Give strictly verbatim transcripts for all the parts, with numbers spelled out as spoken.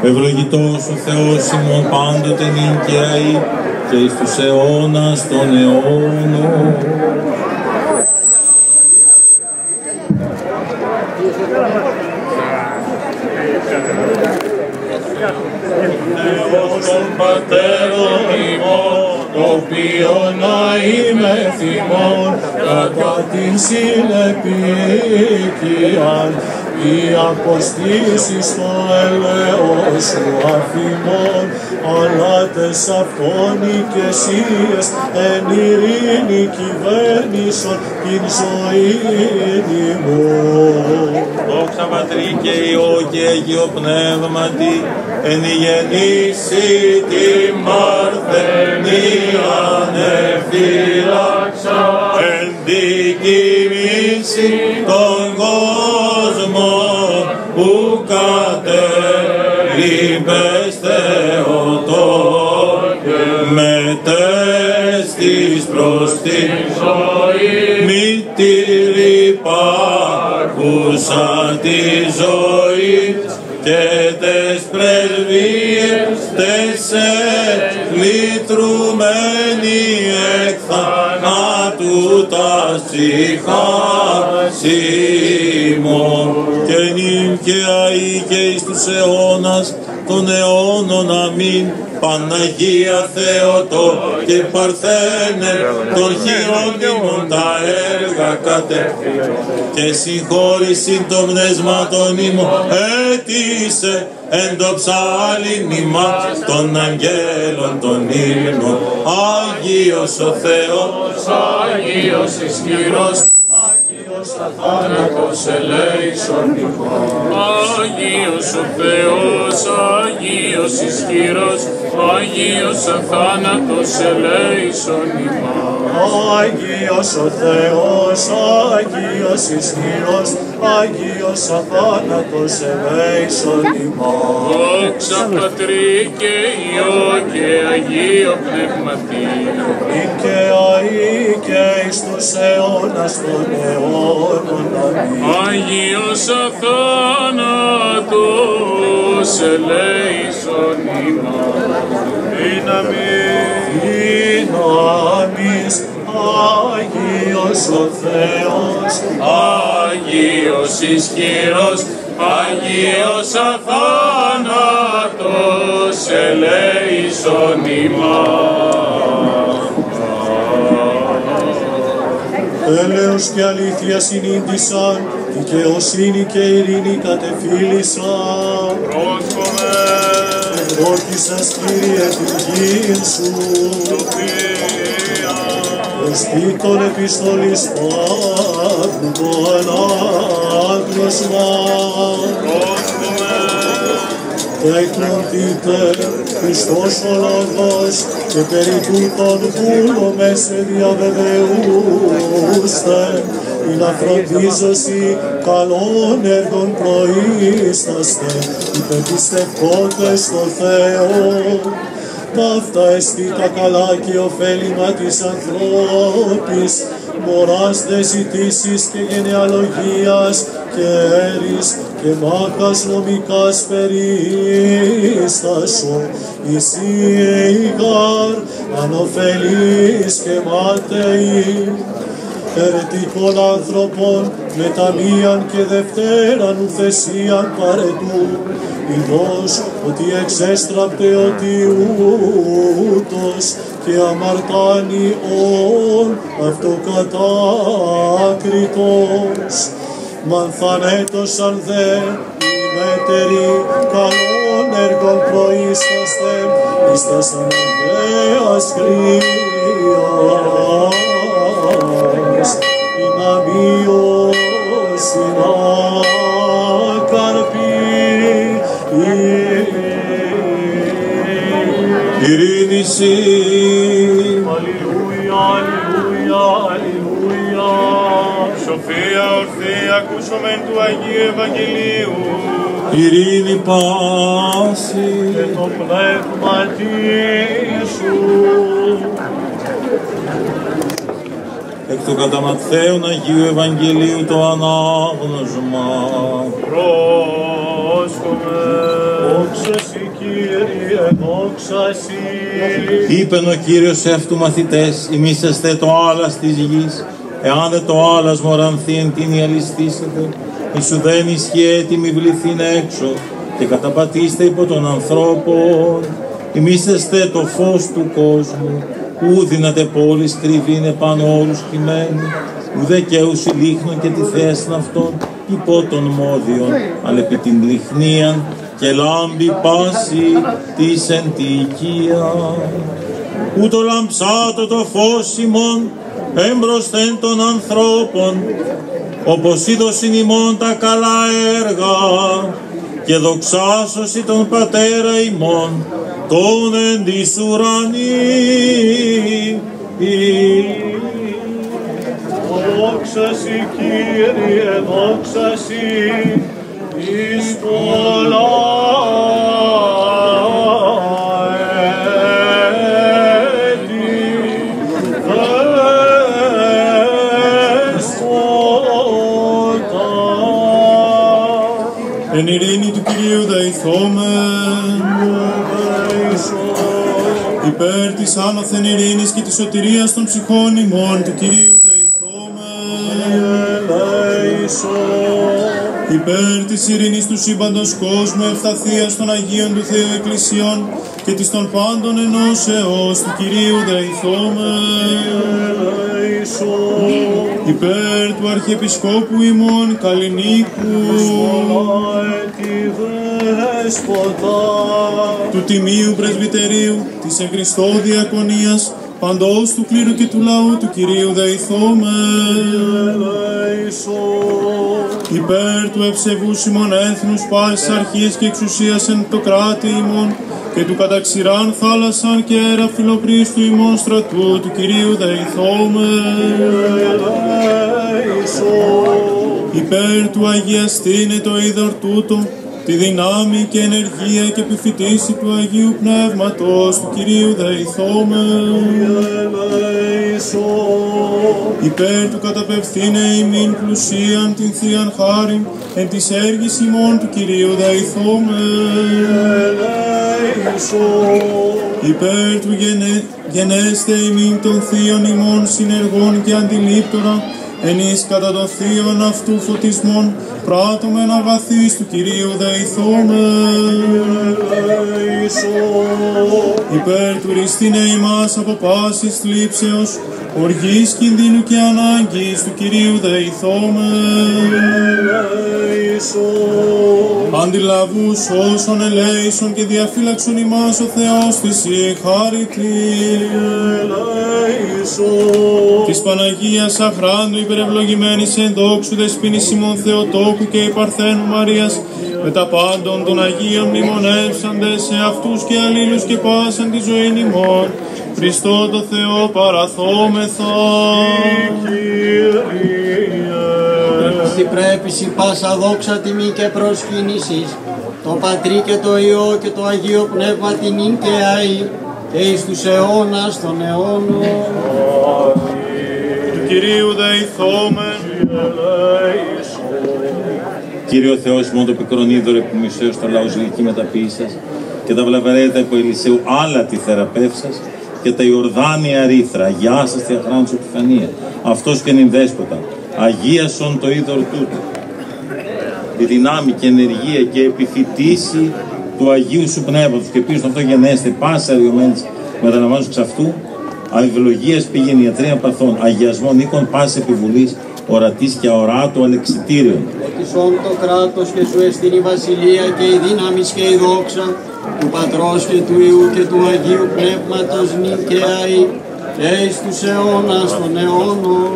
Ευλογητός ο Θεός ημών πάντοτε νυν και αεί και εις τους αιώνας των αιώνων. Θεός των πατέρων ημών, το οποίον είμαι θυμών, κατά την συνεπίκειαν, οι αποστήσεις στο ελαιός σου αφημών, αλλά τες αυτών οικεσίες εν ειρήνη κυβέρνησον την ζωήν ημών. Δόξα Πατρί και Υιό και Αγίο Πνεύματι, εν η γεννήση την παρθενίαν εφύλαξα, εν την κοιμήση των κόσμων που κατέρριπες Θεοτόν και μετέστης προς την ζωή μητήρη υπάρχουσαν τη ζωή και τες πρεσβείες τες εκλητρουμένοι εκ θανάτου τας ψυχάσιμων και νυν και αεί και εις τους αιώνας των αιώνων. Αμήν. Παναγία Θεοτό και Παρθένε των χειρόνιμων τα έργα κατεύθυνε και συγχώρησιν των πνεύματων ημών αίτησε εν το ψάλιν ημάς των αγγέλων των ύμνων. Άγιος ο Θεός, Άγιος ισχυρός, Άγιος αθάνατος ελέησον ημών. Άγιος ο Θεός, Άγιος ισχυρός, Άγιος αθάνατος ελέησον ημάς. Άγιος ο Θεός, Άγιος ισχυρός, Άγιος αθάνατος ελέησον ημάς. Δόξα Πατρί και Υιό και Αγίο Πνεύματι, νυν και αεί και εις τους αιώνας των αιώνων. Αμήν. Άγιος αθάνατος ελέησον ημάς. Δύναμις, δύναμις, Άγιος ο Θεός, Άγιος ισχυρός, Άγιος αθάνατος ελέησον ημάς. Έλεος και αλήθεια συνήντησαν, δικαιοσύνη και ειρήνη κατεφύλησαν. Πρόσκομε, ευλόγησας Κύριε την γην σου, προστή των επιστολής Παύλου το ανάγνωσμα. Πρόσκομε, εκνοτείτε Χριστός ο Λόγος και περί τούτων βούλομαι σε διαβεβαιούστε ή να φροντίζωσι καλών έργων προείσταστε υπεπιστευκότες στο Θεό. Ταύτα εστί τα καλά και ωφέλιμα της ανθρώπης, μωράς δε ζητήσεις και γενεαλογίας και έρης και μάχας νομικάς περίστασο, εσύ ειγάρ ανωφελείς και μάταιοι, ερετικών άνθρωπων μεταμίαν και δευτέραν ουθεσίαν παρετού, ειδός ότι εξέστραπτε ότι ούτως και αμαρτάνει όν αυτοκατάκριτος. Μανθανέτωσαν δε οι μέτεροι καλών έργων προείσταστε εις τας Ανδρέας χρίας, η να μειώσει να καρπεί ειρήνηση. Αλληλούια, αλληλούια, αλληλούια. Σοφία ορθή ακούσομεν του Αγίου Ευαγγελίου. Ειρήνη πάση και το πνεύματι σου. Εκ του κατά Ματθαίον Αγίου Ευαγγελίου το ανάγνωσμα. Πρόσκομε, όξε Κύριε, δόξα Συ. Είπεν ο Κύριος σε αυτού μαθητές, ημίσαστε το άλας της γης, εάν δε το άλας μορανθεί εν τίνη αλιστήσετε, εις ουδέν ισχύει έτοιμη βληθήν έξω, και καταπατήστε υπό των ανθρώπων. Ημίσαστε το φως του κόσμου, ου δύναται πόλης κρυβήνε πάνω όρους χυμένου, ουδέ και ούσι λίχνον και τη θέασιν αυτών υπό των μόδιων, αλλά επί την λιχνίαν και λάμπει πάση της εν τη οικία. Ούτω λαμψάτο το φως ημών έμπροσθεν των ανθρώπων, όπως είδωσιν ημών τα καλά έργα, και δοξάσωση τον Πατέρα ημών, τον εν της ουρανή. Δόξα Συ, Κύριε, δόξα Συ, εις το εν ειρήνη του Κυρίου δεηθόμεν, υπέρ της άνωθεν ειρήνης και της σωτηρίας των ψυχών ημών του Κυρίου δεηθόμεν, υπέρ της ειρήνης του σύμπαντος κόσμου, ευσταθίας των Αγίων του Θεού Εκκλησιών και της των πάντων ενώσεως του Κυρίου δεηθόμεν, υπέρ του Αρχιεπισκόπου ημών Καλλινίκου, του Τιμίου Πρεσβυτερίου, της εν Χριστώ Διακονίας, παντός του κλήρου και του λαού του Κυρίου δεηθόμεν, υπέρ του ευσεβούς ημών έθνους πάσης αρχής και εξουσίας εν το κράτη ημών, και του καταξηράν θάλασσαν και αέρα φιλοπρίστου ημών στρατού του Κυρίου δεηθόμεν, υπέρ του αγιαστήνε το είδωρ τούτο, τη δυνάμει και ενεργία και επιφυτίση του Αγίου Πνεύματος του Κυρίου δεηθόμεν, υπέρ του καταπευθύνε ημίν πλουσίαν την Θείαν χάριν εν της έργης ημών του Κυρίου δεηθόμεν, υπέρ του γενε, γενέστε ημίν των Θείων ημών συνεργών και αντιλήπτωρα εν εις κατά το θείον αυτού φωτισμών πράττωμεν αγαθείς του Κυρίου δεηθόμεν, υπέρ του ριστήνε ημάς από πάσης θλίψεως, οργής κινδύνου και ανάγκης του Κυρίου δεηθόμεν, αντιλαβούς όσων ελέησον και διαφύλαξον ημάς ο Θεός της η χάρητη, της Παναγίας Αχράντου υπερευλογημένης εν δόξου δεσποίνης ημών Θεοτόκου και η Παρθένου Μαρίας, με τα πάντων των Αγίων μνημονεύσαντες σε αυτούς και αλλήλους και πάσαν τη ζωή ημών, Χριστό το Θεό παραθόμεθα. Στη πρέπηση πάσα δόξα τιμή και προσκύνησης, το Πατρί και το Υιό και το Αγίο Πνεύμα την νυν και αεί, και εις τους αιώνας των αιώνων. Του Κυρίου δεηθόμεν. Κύριο Θεός ημών το πικρονίδωρο που μισέως το λαός γλυκή μεταποίησας, και τα βλαβερέτα υπό Ελισαίου άλλα τη θεραπεύσας, και τα Ιορδάνια ρήθρα, αγιά σας τη αχράντους επιφανία, αυτός και νυν δέσποτα, αγίασον το είδωρ τούτο, τη δυνάμει και ενεργία και επιφυτίση του Αγίου σου Πνεύματος, και πίσω αυτό γενέστε πάσα αριωμένης μεταλαμβάνους εξ αυτού, αευλογίας πήγαινε ιατρία παθών, αγιασμών οίκων πάσης επιβουλής, ορατής και αοράτου αλεξιτήριων. Ετισόν το κράτος και σου εστίν η βασιλεία και η δύναμις και η δόξα του Πατρός και του Υιού και του Αγίου Πνεύματος νυν και αεί, και εις τους αιώνας των αιώνων.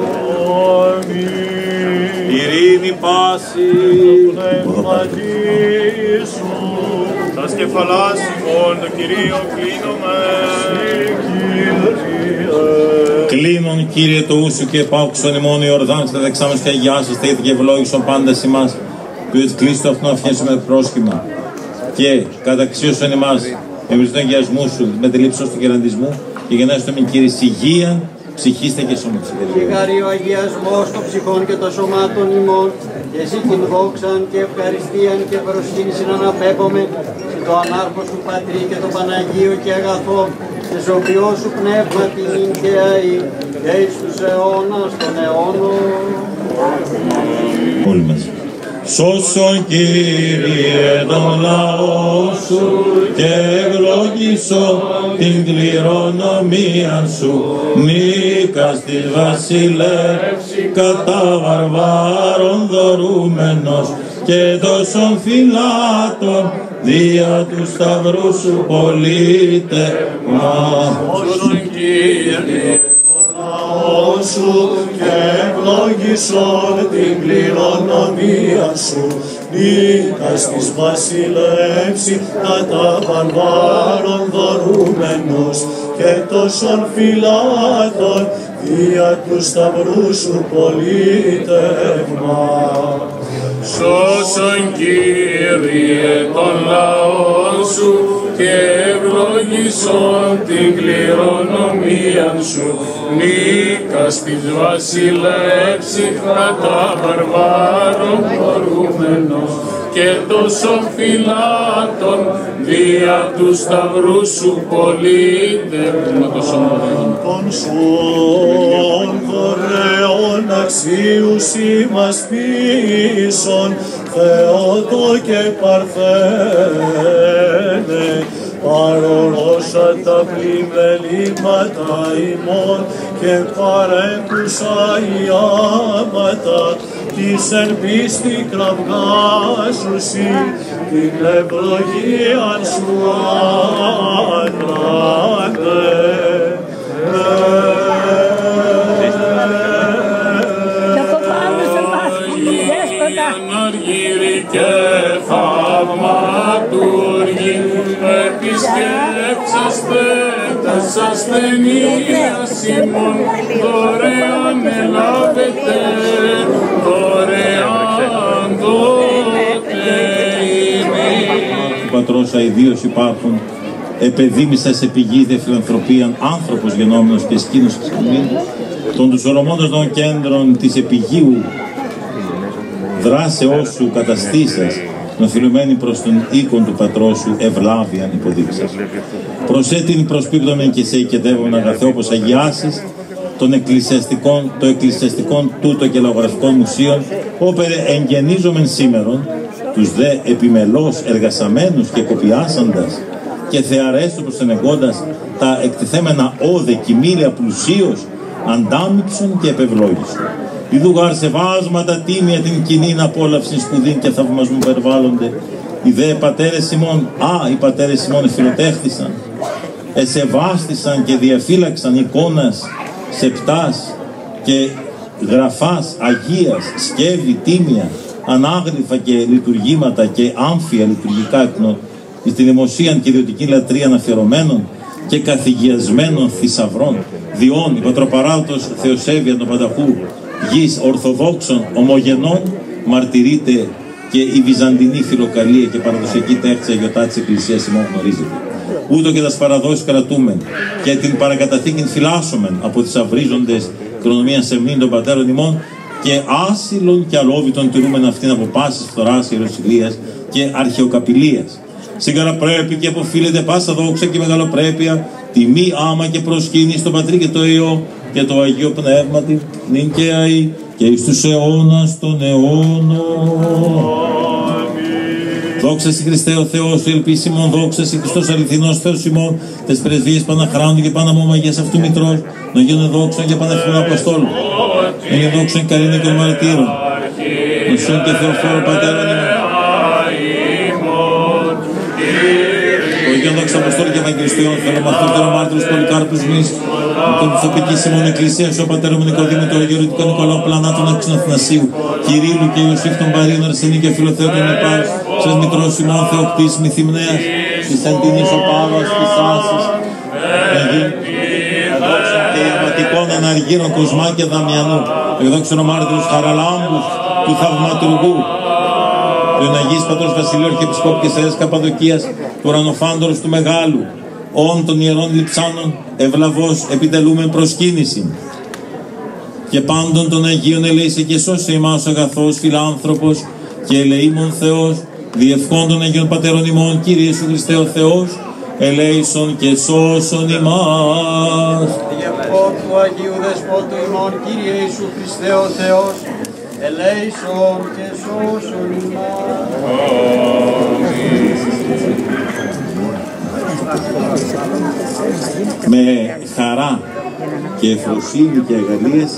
Ειρήνη πάση, Τα σκεφαλάς ημών το Κυρίο κλείνομαι. κλείνον Κύριε το ούσου και επάκουσον ημών Ιορδάνης τα δεξάμενος και αγιάσαστε, γιατί και ευλόγησον πάντας ημάς, που έτσι κλείστο αυτόν αφιέσουμε πρόσχημα, και καταξίωσον ημάς, εμείς τον αγιασμού σου, με τη λήψη του κεραντισμού, και γεννάστε με Κύριε υγεία, ψυχήστε και σώματος. Χάρη ο αγιασμός των ψυχών και των σωμάτων ημών, και εσύ την δόξαν και ευχαριστίαν και προσκύνησιν αναπέμπομαι σε το ανάρχο σου Πατρί και το Παναγίο και αγαθό, και σοφιό σου πνεύμα την νικαιαή, και εις τους αιώνας των αιώνων. Όλοι μας. Σώσον Κύριε τον λαό σου και ευλογήσω την κληρονομία σου, νίκας της βασιλεύση κατά βαρβάρων δωρούμενος και τόσων φυλάτων δια του σταυρού σου πολίτευμα. Σώσον Κύριε σου και ευλογήσον την κληρονομία σου, νίκας της βασιλεύση κατά βαρβάρων δωρούμενος και τόσων φυλάτων δια του σταυρού σου πολίτευμα. Σώσον Κύριε τον λαό σου και ευλογήσον την κληρονομία σου, νίκας της βασιλεύση κατά βαρβάρων δωρούμενος και τόσων φυλάτων δια του σταυρού σου πολίτευμα. Των σών δωρεών αξίους ημάς πίσων, Θεότο και Παρθένε, παρορώσα τα πλημελήματα ημών και παρέκουσα ιάματα της εν πίστη κραυγάζουσι την ευλογίαν σου ανάτε. Αργύρι και θαυματούργοι, επισκέψαστε τας ασθενείας ημών, δωρεάν ελάβετε, δωρεάν δότε ημί. Του Πατρός αηδίως υπάρχουν, επεδίμησα σε πηγή δε φιλανθρωπίαν, άνθρωπος γενόμενος και σκήνος της σκηνής, των τους ορομώντας των κέντρων της επιγείου δράσεώς σου καταστήσας, νοθυλωμένη προς τον οίκον του Πατρός σου, ευλάβιαν υποδείξας. Προσέ την προσπίπτωμεν και σε οικετεύομεν αγαθέ, όπως αγιάσεις των εκκλησιαστικών, το εκκλησιαστικών τούτο και λαογραφικών μουσείων, όπερε εγγενίζομεν σήμερον, τους δε επιμελώς εργασαμένους και κοπιάσαντας και θεαρέστο προσενεγώντας τα εκτιθέμενα όδε κοιμήλια πλουσίως, αντάμυψον και επευλόγησον. Ιδού γάρ σεβάσματα τίμια την κοινήν απόλαυση σπουδήν και θαυμασμού περιβάλλονται. Οι δε πατέρες ημών, α, οι πατέρες ημών εφιλοτέχθησαν, εσεβάστησαν και διαφύλαξαν εικόνας σεπτάς και γραφάς αγίας, σκεύη, τίμια, ανάγλυφα και λειτουργήματα και άμφια λειτουργικά εκνό, στην δημοσίαν και ιδιωτική λατρεία αφιερωμένων και καθηγιασμένων θησαυρών, διόν η πατροπαράδοτος Θεοσέβεια των Πανταχού, γης Ορθοδόξων ομογενών, μαρτυρείται και η βυζαντινή φιλοκαλία και παραδοσιακή τέχτσα γιοτά της Εκκλησίας ημών γνωρίζεται. Ούτω και τας παραδόσεις κρατούμεν και την παρακαταθήκην φυλάσσομεν από τις αυρίζοντες κληρονομίας σεμνήν των πατέρων ημών και άσυλον και αλόβητον τηρούμεν αυτήν από πάσης φθοράς, ιεροσυλίας και αρχαιοκαπηλείας. Σήμερα πρέπει και αποφύλεται πάσα δόξα και μεγαλοπρέπεια, τιμή, άμα και προσκύνη στον Πατρί και το Υιό και το Αγίο Πνεύματι, νυν και αεί και εις τους αιώνας των αιώνων. Δόξα σοι Χριστέ ο Θεός, ο ελπίσιμον, δόξα σοι Χριστός αληθινός Θεός ημών, τες πρεσβείες Παναχράντου και Παναμόμαγιας αυτού Μητρός, των Αγίων δόξων και Πανεφημών Αποστόλων, των Αγίων δόξων Καρίνικων Μαρτύρων, των Σιών και Θεοφόρων Πατέρων ημών, των Αγίων δόξων Αποστόλων και Ευαγγελιστών, Θεομαθών και Μάρτυρους Πολυκάρπους Μης, των Ιθοπικής ημών Εκκλησίας, ο Πατέρων Νικοδήμου, του Αγιορητικού Νικολάου Πλανάτων Αξινών Αθηνασίου, Κυρίλου και Ιωσήφ των Παρίων, Αρσενή και Φιλοθέου των Νεπάρους, σας Μητρός ημών Θεοκτής Μυθυμνέας, της Αντινής ο Παύλος, της Άσης, εκδόξων και ιαματικών αναργύρων Κοσμά και Δαμιανού, εκδόξων ο Μάρτυρους Χαραλάμπους, του Θαυματουργού, του Εναγής Πατρός Βασιλείου Αρχιεπισκόπου και Σερές Καπαδοκίας, του Ουρανοφάντορος του Μεγάλου, όν των ιερών λειψάνων, ευλαβώς επιτελούμεν προσκύνηση. και πάντων των Αγίων ελέησε και σώσε ημάς αγαθός φιλάνθρωπος και ελεήμων Θεός, διευχών των Αγίων Πατέρων ημών, Κύριε Ιησού Χριστέ ο Θεός, ελέησον και σώσον ημάς. Διευχών του Αγίου Δεσπότου ημών, Κύριε Ιησού Χριστέ ο Θεός, ελέησον και σώσον ημάς. Με χαρά και ευφροσύνη και αγαλίαση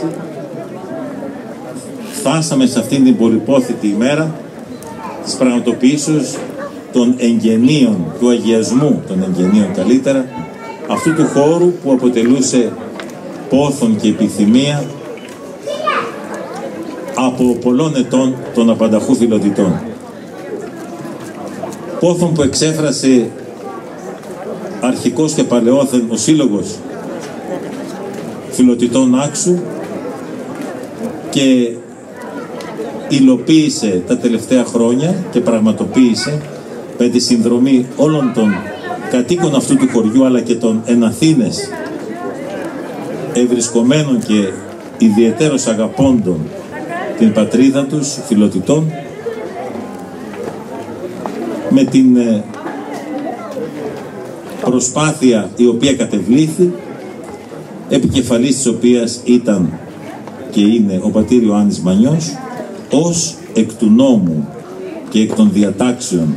φτάσαμε σε αυτήν την πολυπόθητη ημέρα της πραγματοποιήσεως των εγγενείων, του αγιασμού των εγγενείων καλύτερα, αυτού του χώρου που αποτελούσε πόθον και επιθυμία από πολλών ετών των απανταχού φιλοτιτών. Πόθον που εξέφρασε αρχικός και παλαιόθεν ο Σύλλογος Φιλοτιτών Άξου και υλοποίησε τα τελευταία χρόνια και πραγματοποίησε με τη συνδρομή όλων των κατοίκων αυτού του χωριού αλλά και των εν Αθήνες ευρισκομένων και ιδιαιτέρως αγαπώντων την πατρίδα τους φιλοτιτών, με την προσπάθεια η οποία κατεβλήθη, επικεφαλής της οποίας ήταν και είναι ο πατήρ Ιωάννης Μανιός, ως εκ του νόμου και εκ των διατάξεων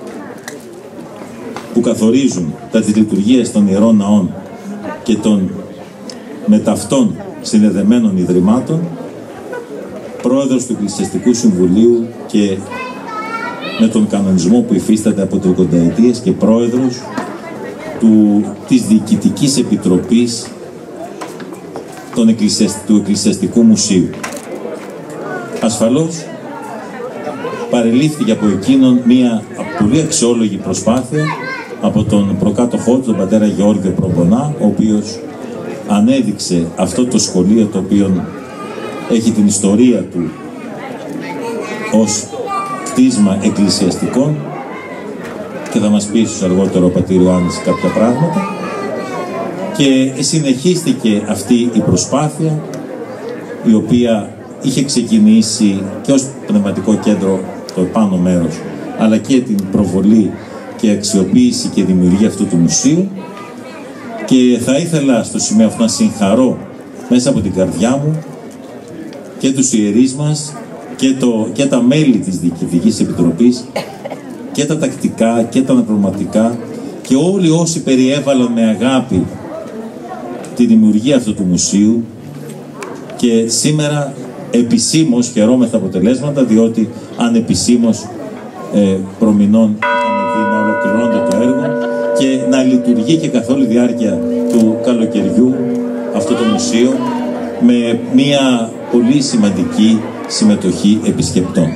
που καθορίζουν τα της λειτουργίας των Ιερών Ναών και των με ταυτόν συνδεδεμένων ιδρυμάτων, πρόεδρος του Εκκλησιαστικού Συμβουλίου και με τον κανονισμό που υφίσταται από τρικονταετίες και πρόεδρος του, της Διοικητικής Επιτροπής των Εκκλησιασ... του Εκκλησιαστικού Μουσείου. Ασφαλώς παρελήφθηκε από εκείνον μια πολύ αξιόλογη προσπάθεια από τον προκάτοχό του, τον πατέρα Γεώργιο Προπονά, ο οποίος ανέδειξε αυτό το σχολείο το οποίο έχει την ιστορία του ως κτίσμα εκκλησιαστικών, και θα μας πει ίσως αργότερο ο πατήρ Ιωάννης κάποια πράγματα, και συνεχίστηκε αυτή η προσπάθεια η οποία είχε ξεκινήσει και ως πνευματικό κέντρο το επάνω μέρος, αλλά και την προβολή και αξιοποίηση και δημιουργία αυτού του μουσείου. Και θα ήθελα στο σημείο αυτό να συγχαρώ μέσα από την καρδιά μου και τους ιερείς μας και, το, και τα μέλη της Διοικητικής Επιτροπής και τα τακτικά και τα αναπληρωματικά και όλοι όσοι περιέβαλαν με αγάπη τη δημιουργία αυτού του μουσείου, και σήμερα επισήμως χαιρόμεθα αποτελέσματα, διότι ανεπισήμως ε, προμηνών είχαμε δει να ολοκληρώνεται το έργο και να λειτουργεί και καθ' όλη διάρκεια του καλοκαιριού αυτό το μουσείο με μια πολύ σημαντική συμμετοχή επισκεπτών.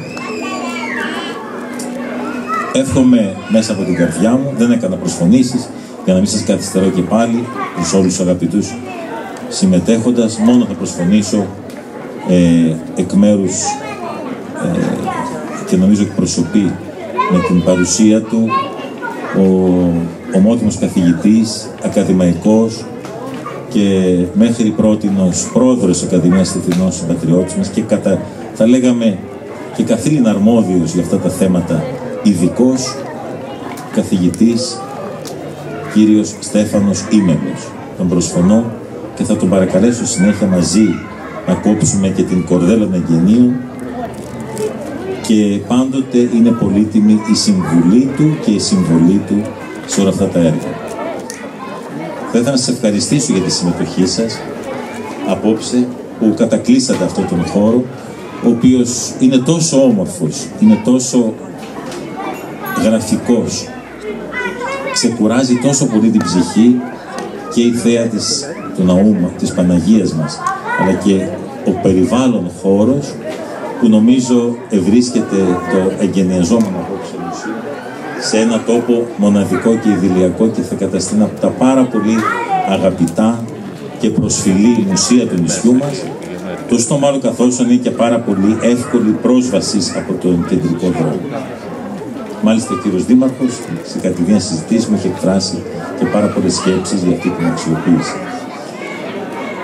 Εύχομαι μέσα από την καρδιά μου, δεν έκανα προσφωνήσεις για να μην σας καθυστερώ και πάλι προς όλους τους αγαπητούς συμμετέχοντας, μόνο θα προσφωνήσω ε, εκ μέρους ε, και νομίζω εκπροσωπεί με την παρουσία του ο ομότιμος καθηγητής, ακαδημαϊκός και μέχρι πρότινος πρόεδρος της Ακαδημίας Αθηνών συμπατριώτης μας και κατά, θα λέγαμε, και καθήλυνα αρμόδιος για αυτά τα θέματα, ειδικός καθηγητής κύριος Στέφανος Ήμελος. Τον προσφωνώ και θα τον παρακαλέσω συνέχεια μαζί να κόψουμε και την κορδέλα των εγγενείων, και πάντοτε είναι πολύτιμη η συμβουλή του και η συμβολή του σε όλα αυτά τα έργα. Θα ήθελα να σας ευχαριστήσω για τη συμμετοχή σας απόψε που κατακλείσατε αυτόν τον χώρο, ο οποίος είναι τόσο όμορφος, είναι τόσο γραφικός, ξεκουράζει τόσο πολύ την ψυχή, και η θέα της, του ναού της Παναγίας μας, αλλά και ο περιβάλλον χώρος που νομίζω ευρίσκεται το εγκαινιαζόμενο απόψε μουσείο σε ένα τόπο μοναδικό και ιδηλιακό, και θα καταστεί από τα πάρα πολύ αγαπητά και προσφυλή μουσεία του νησιού μας, τόσο το μάλλον καθώς είναι και πάρα πολύ εύκολη πρόσβαση από τον κεντρικό δρόμο. Μάλιστα ο κύριος Δήμαρχος σε κατηδίαν συζητήσεις μου έχει εκφράσει και πάρα πολλές σκέψεις για αυτή την αξιοποίηση.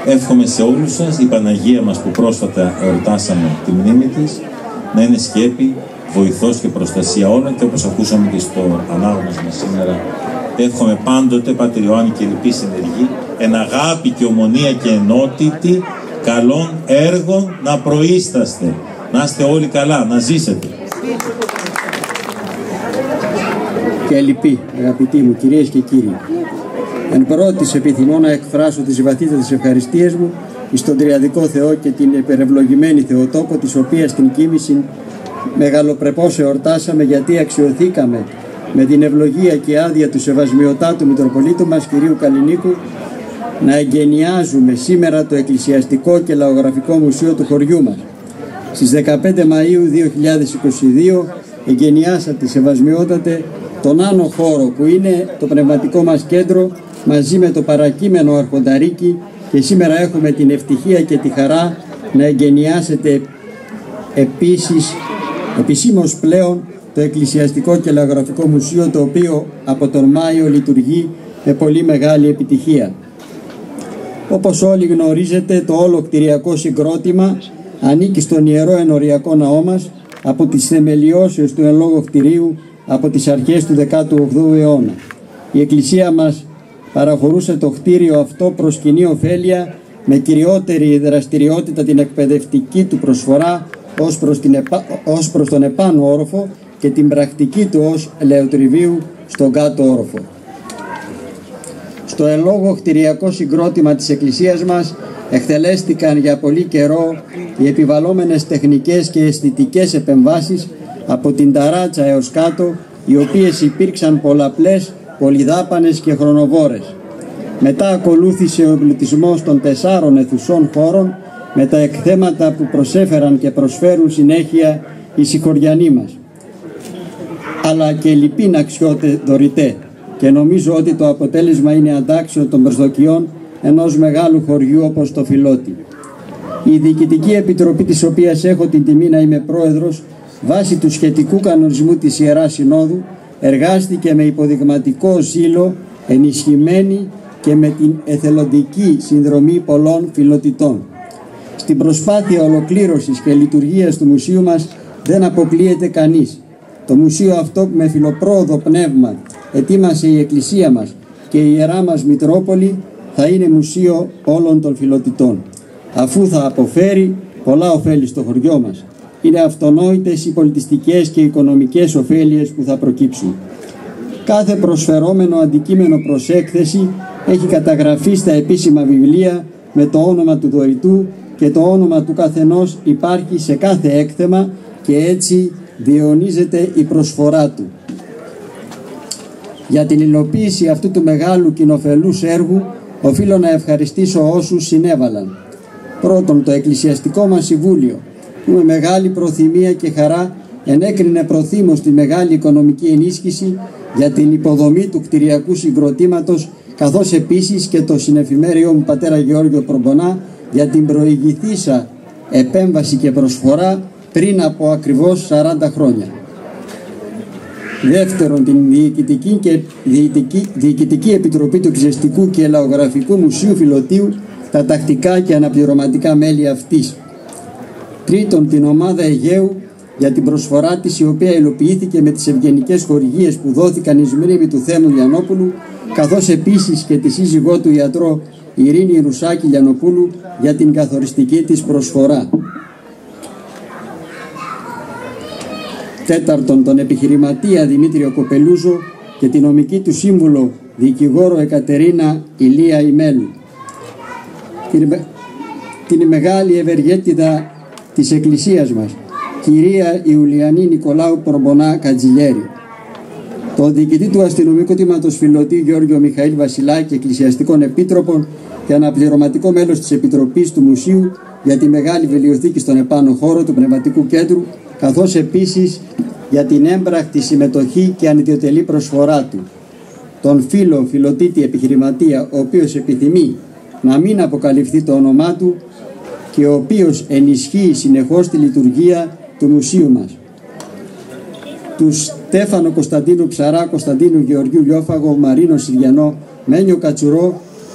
Εύχομαι σε όλους σας η Παναγία μας που πρόσφατα εορτάσαμε τη μνήμη της να είναι σκέπη, βοηθός και προστασία όλων, και όπως ακούσαμε και στο ανάγνωσμα σήμερα, εύχομαι πάντοτε, Πάτερ Ιωάννη και λοιποί συνεργοί, εν αγάπη και ομονία και ενότητη καλών έργων να προείσταστε. Να είστε όλοι καλά, να ζήσετε. Και λοιποί, αγαπητοί μου, κυρίες και κύριοι, εν πρώτης επιθυμώ να εκφράσω τις βαθύτερες ευχαριστίες μου εις τον Τριαδικό Θεό και την υπερευλογημένη Θεοτόκο, της οποίας την κοίμηση μεγαλοπρεπώς εορτάσαμε, γιατί αξιωθήκαμε με την ευλογία και άδεια του Σεβασμιωτάτου Μητροπολίτου μας κυρίου Καλλινίκου να εγκαινιάζουμε σήμερα το Εκκλησιαστικό και Λαογραφικό Μουσείο του χωριού μας. Στις δεκαπέντε Μαΐου δύο χιλιάδες είκοσι δύο εγκαινιάσατε, Σεβασμιότατε, τον άνω χώρο που είναι το πνευματικό μας κέντρο, μαζί με το παρακείμενο Αρχονταρίκι, και σήμερα έχουμε την ευτυχία και τη χαρά να εγκαινιάσετε επίσης επισήμως πλέον το Εκκλησιαστικό και Λαογραφικό Μουσείο, το οποίο από τον Μάιο λειτουργεί με πολύ μεγάλη επιτυχία. Όπως όλοι γνωρίζετε, το όλο κτηριακό συγκρότημα ανήκει στον Ιερό Ενοριακό Ναό μας από τις θεμελιώσεως του εν λόγω κτηρίου από τις αρχές του δέκατου όγδοου αιώνα. Η Εκκλησία μας παραχωρούσε το κτίριο αυτό προς κοινή ωφέλεια, με κυριότερη δραστηριότητα την εκπαιδευτική του προσφορά ως προς, την επα... ως προς τον επάνω όροφο και την πρακτική του ως ελαιοτριβείου στον κάτω όροφο. Στο εν λόγω κτηριακό συγκρότημα της Εκκλησίας μας εκτελέστηκαν για πολύ καιρό οι επιβαλλόμενες τεχνικές και αισθητικές επεμβάσεις από την ταράτσα έως κάτω, οι οποίες υπήρξαν πολλαπλές, πολυδάπανες και χρονοβόρες. Μετά ακολούθησε ο εμπλουτισμός των τεσσάρων αιθουσών χώρων με τα εκθέματα που προσέφεραν και προσφέρουν συνέχεια οι συγχωριανοί μας, αλλά και λοιπήν αξιώτε δωρητέ, και νομίζω ότι το αποτέλεσμα είναι αντάξιο των προσδοκιών ενός μεγάλου χωριού όπως το Φιλότη. Η Διοικητική Επιτροπή, της οποίας έχω την τιμή να είμαι πρόεδρος, βάσει του σχετικού κανονισμού της Ιεράς Συνόδου, εργάστηκε με υποδειγματικό ζήλο, ενισχυμένη και με την εθελοντική συνδρομή πολλών φιλοτιτών. Στην προσπάθεια ολοκλήρωσης και λειτουργίας του μουσείου μας δεν αποκλείεται κανείς. Το μουσείο αυτό που με φιλοπρόοδο πνεύμα ετοίμασε η Εκκλησία μας και η Ιερά μας Μητρόπολη θα είναι μουσείο όλων των φιλοτιτών, αφού θα αποφέρει πολλά ωφέλη στο χωριό μας. Είναι αυτονόητες οι πολιτιστικές και οικονομικές ωφέλειες που θα προκύψουν. Κάθε προσφερόμενο αντικείμενο προς έκθεση έχει καταγραφεί στα επίσημα βιβλία με το όνομα του δωρητού, και το όνομα του καθενός υπάρχει σε κάθε έκθεμα, και έτσι διαιωνίζεται η προσφορά του. Για την υλοποίηση αυτού του μεγάλου κοινοφελούς έργου οφείλω να ευχαριστήσω όσους συνέβαλαν. Πρώτον, το Εκκλησιαστικό μας Συμβούλιο, που με μεγάλη προθυμία και χαρά ενέκρινε προθύμως τη μεγάλη οικονομική ενίσχυση για την υποδομή του κτηριακού συγκροτήματος, καθώς επίσης και το συνεφημέριό μου πατέρα Γεώργιο Προμπονά για την προηγηθήσα επέμβαση και προσφορά πριν από ακριβώς σαράντα χρόνια. Δεύτερον, την Διοικητική, και Διοικητική, Διοικητική Επιτροπή του Εκκλησιαστικού και Λαογραφικού Μουσείου Φιλοτίου, τα τακτικά και αναπληρωματικά μέλη αυτής. Τρίτον, την ομάδα Αιγαίου για την προσφορά της, η οποία υλοποιήθηκε με τις ευγενικές χορηγίες που δόθηκαν εις μνήμη του Θέμου Λιανόπουλου, καθώς επίσης και τη σύζυγό του ιατρό Ειρήνη Ρουσάκη Λιανοπούλου για την καθοριστική της προσφορά. Τέταρτον, τον επιχειρηματία Δημήτριο Κοπελούζο και την νομική του σύμβουλο δικηγόρο Εκατερίνα Ηλία Ημέλου. Την, την μεγάλη ευεργέτηδα της Εκκλησίας μας, κυρία Ιουλιανή Νικολάου Πορμπονά Κατζηλιέρη. Το διοικητή του αστυνομικού τμήματος Φιλωτή Γιώργιο Μιχαήλ Βασιλάκη, εκκλησιαστικών επίτροπων και αναπληρωματικό μέλος της Επιτροπής του Μουσείου για τη μεγάλη βιβλιοθήκη στον επάνω χώρο του Πνευματικού Κέντρου, καθώς επίσης για την έμπρακτη συμμετοχή και ανιδιοτελή προσφορά του. Τον φίλο φιλοτήτη επιχειρηματία, ο οποίος επιθυμεί να μην αποκαλυφθεί το όνομά του και ο οποίος ενισχύει συνεχώς τη λειτουργία του μουσείου μας. Του Στέφανο Κωνσταντίνου Ψαρά, Κωνσταντίνου Γεωργίου Λιόφαγο, Μαρίνο Συριανό, Μένιο Κατσουρό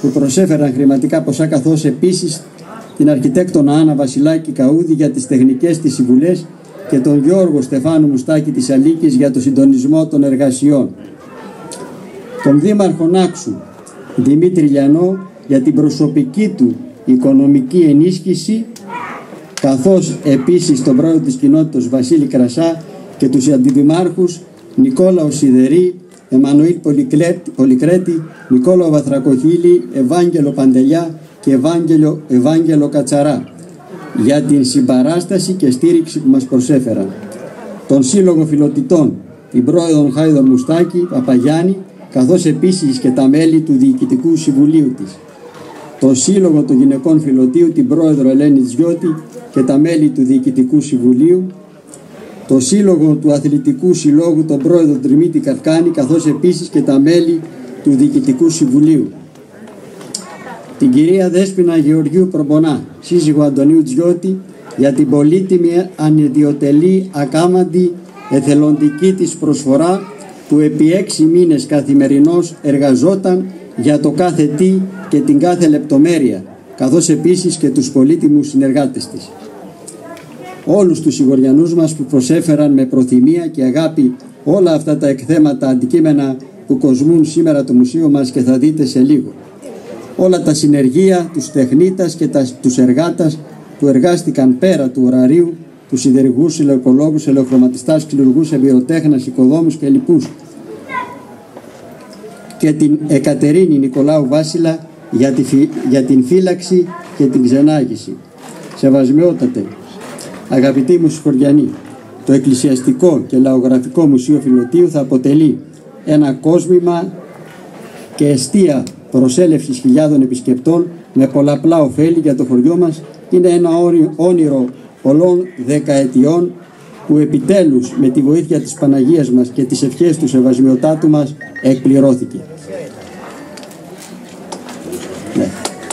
που προσέφεραν χρηματικά ποσά, καθώς επίσης την αρχιτέκτονα Άννα Βασιλάκη Καούδη για τις τεχνικές της συμβουλές και τον Γιώργο Στεφάνου Μουστάκη της Αλίκης για το συντονισμό των εργασιών. Τον Δήμαρχο Νάξου Δημήτρη Λιανό για την προσωπική του οικονομική ενίσχυση, καθώς επίσης τον πρόεδρο της κοινότητας Βασίλη Κρασά και τους αντιδημάρχους Νικόλαο Σιδερή, Εμμανουήλ Πολυκρέτη, Νικόλαο Βαθρακοχίλη, Ευάγγελο Παντελιά και Ευάγγελο, Ευάγγελο Κατσαρά για την συμπαράσταση και στήριξη που μας προσέφεραν. Τον Σύλλογο Φιλοτιτών, την πρόεδρο Χάιδο Μουστάκη Παπαγιάννη, καθώς επίσης και τα μέλη του Διοικητικού Συμβουλίου της. Το Σύλλογο των Γυναικών Φιλοτίου, την πρόεδρο Ελένη Τζιώτη και τα μέλη του Διοικητικού Συμβουλίου. Το Σύλλογο του Αθλητικού Συλλόγου, τον πρόεδρο Τριμίτη Καρκάνη, καθώς επίσης και τα μέλη του Διοικητικού Συμβουλίου. Την κυρία Δέσποινα Γεωργίου Προπονά, σύζυγο Αντωνίου Τζιώτη, για την πολύτιμη, ανιδιοτελή, ακάματη, εθελοντική της προσφορά που επί έξι μήνες καθημερινώς εργαζόταν για το κάθε τι και την κάθε λεπτομέρεια, καθώς επίσης και τους πολύτιμους συνεργάτες της. Όλους τους σιγοριανούς μας που προσέφεραν με προθυμία και αγάπη όλα αυτά τα εκθέματα αντικείμενα που κοσμούν σήμερα το μουσείο μας και θα δείτε σε λίγο. Όλα τα συνεργεία, τους τεχνίτας και τα, τους εργάτας που εργάστηκαν πέρα του ωραρίου, τους σιδερουργούς, ηλεκτρολόγους, ελεοχρωματιστάς, ξυλουργούς, εμπειροτέχνας, οικοδόμους και λοιπούς. Και την Εκατερίνη Νικολάου Βάσιλα για, τη, για την φύλαξη και την ξενάγηση. Σεβασμιότατε, αγαπητοί μου συγχωριανοί, το Εκκλησιαστικό και Λαογραφικό Μουσείο Φιλοτίου θα αποτελεί ένα κόσμημα και εστία προσέλευσης χιλιάδων επισκεπτών με πολλαπλά ωφέλη για το χωριό μας. Είναι ένα όνειρο πολλών δεκαετιών που επιτέλους με τη βοήθεια της Παναγίας μας και τις ευχές του Σεβασμιωτάτου μας εκπληρώθηκε. Ναι.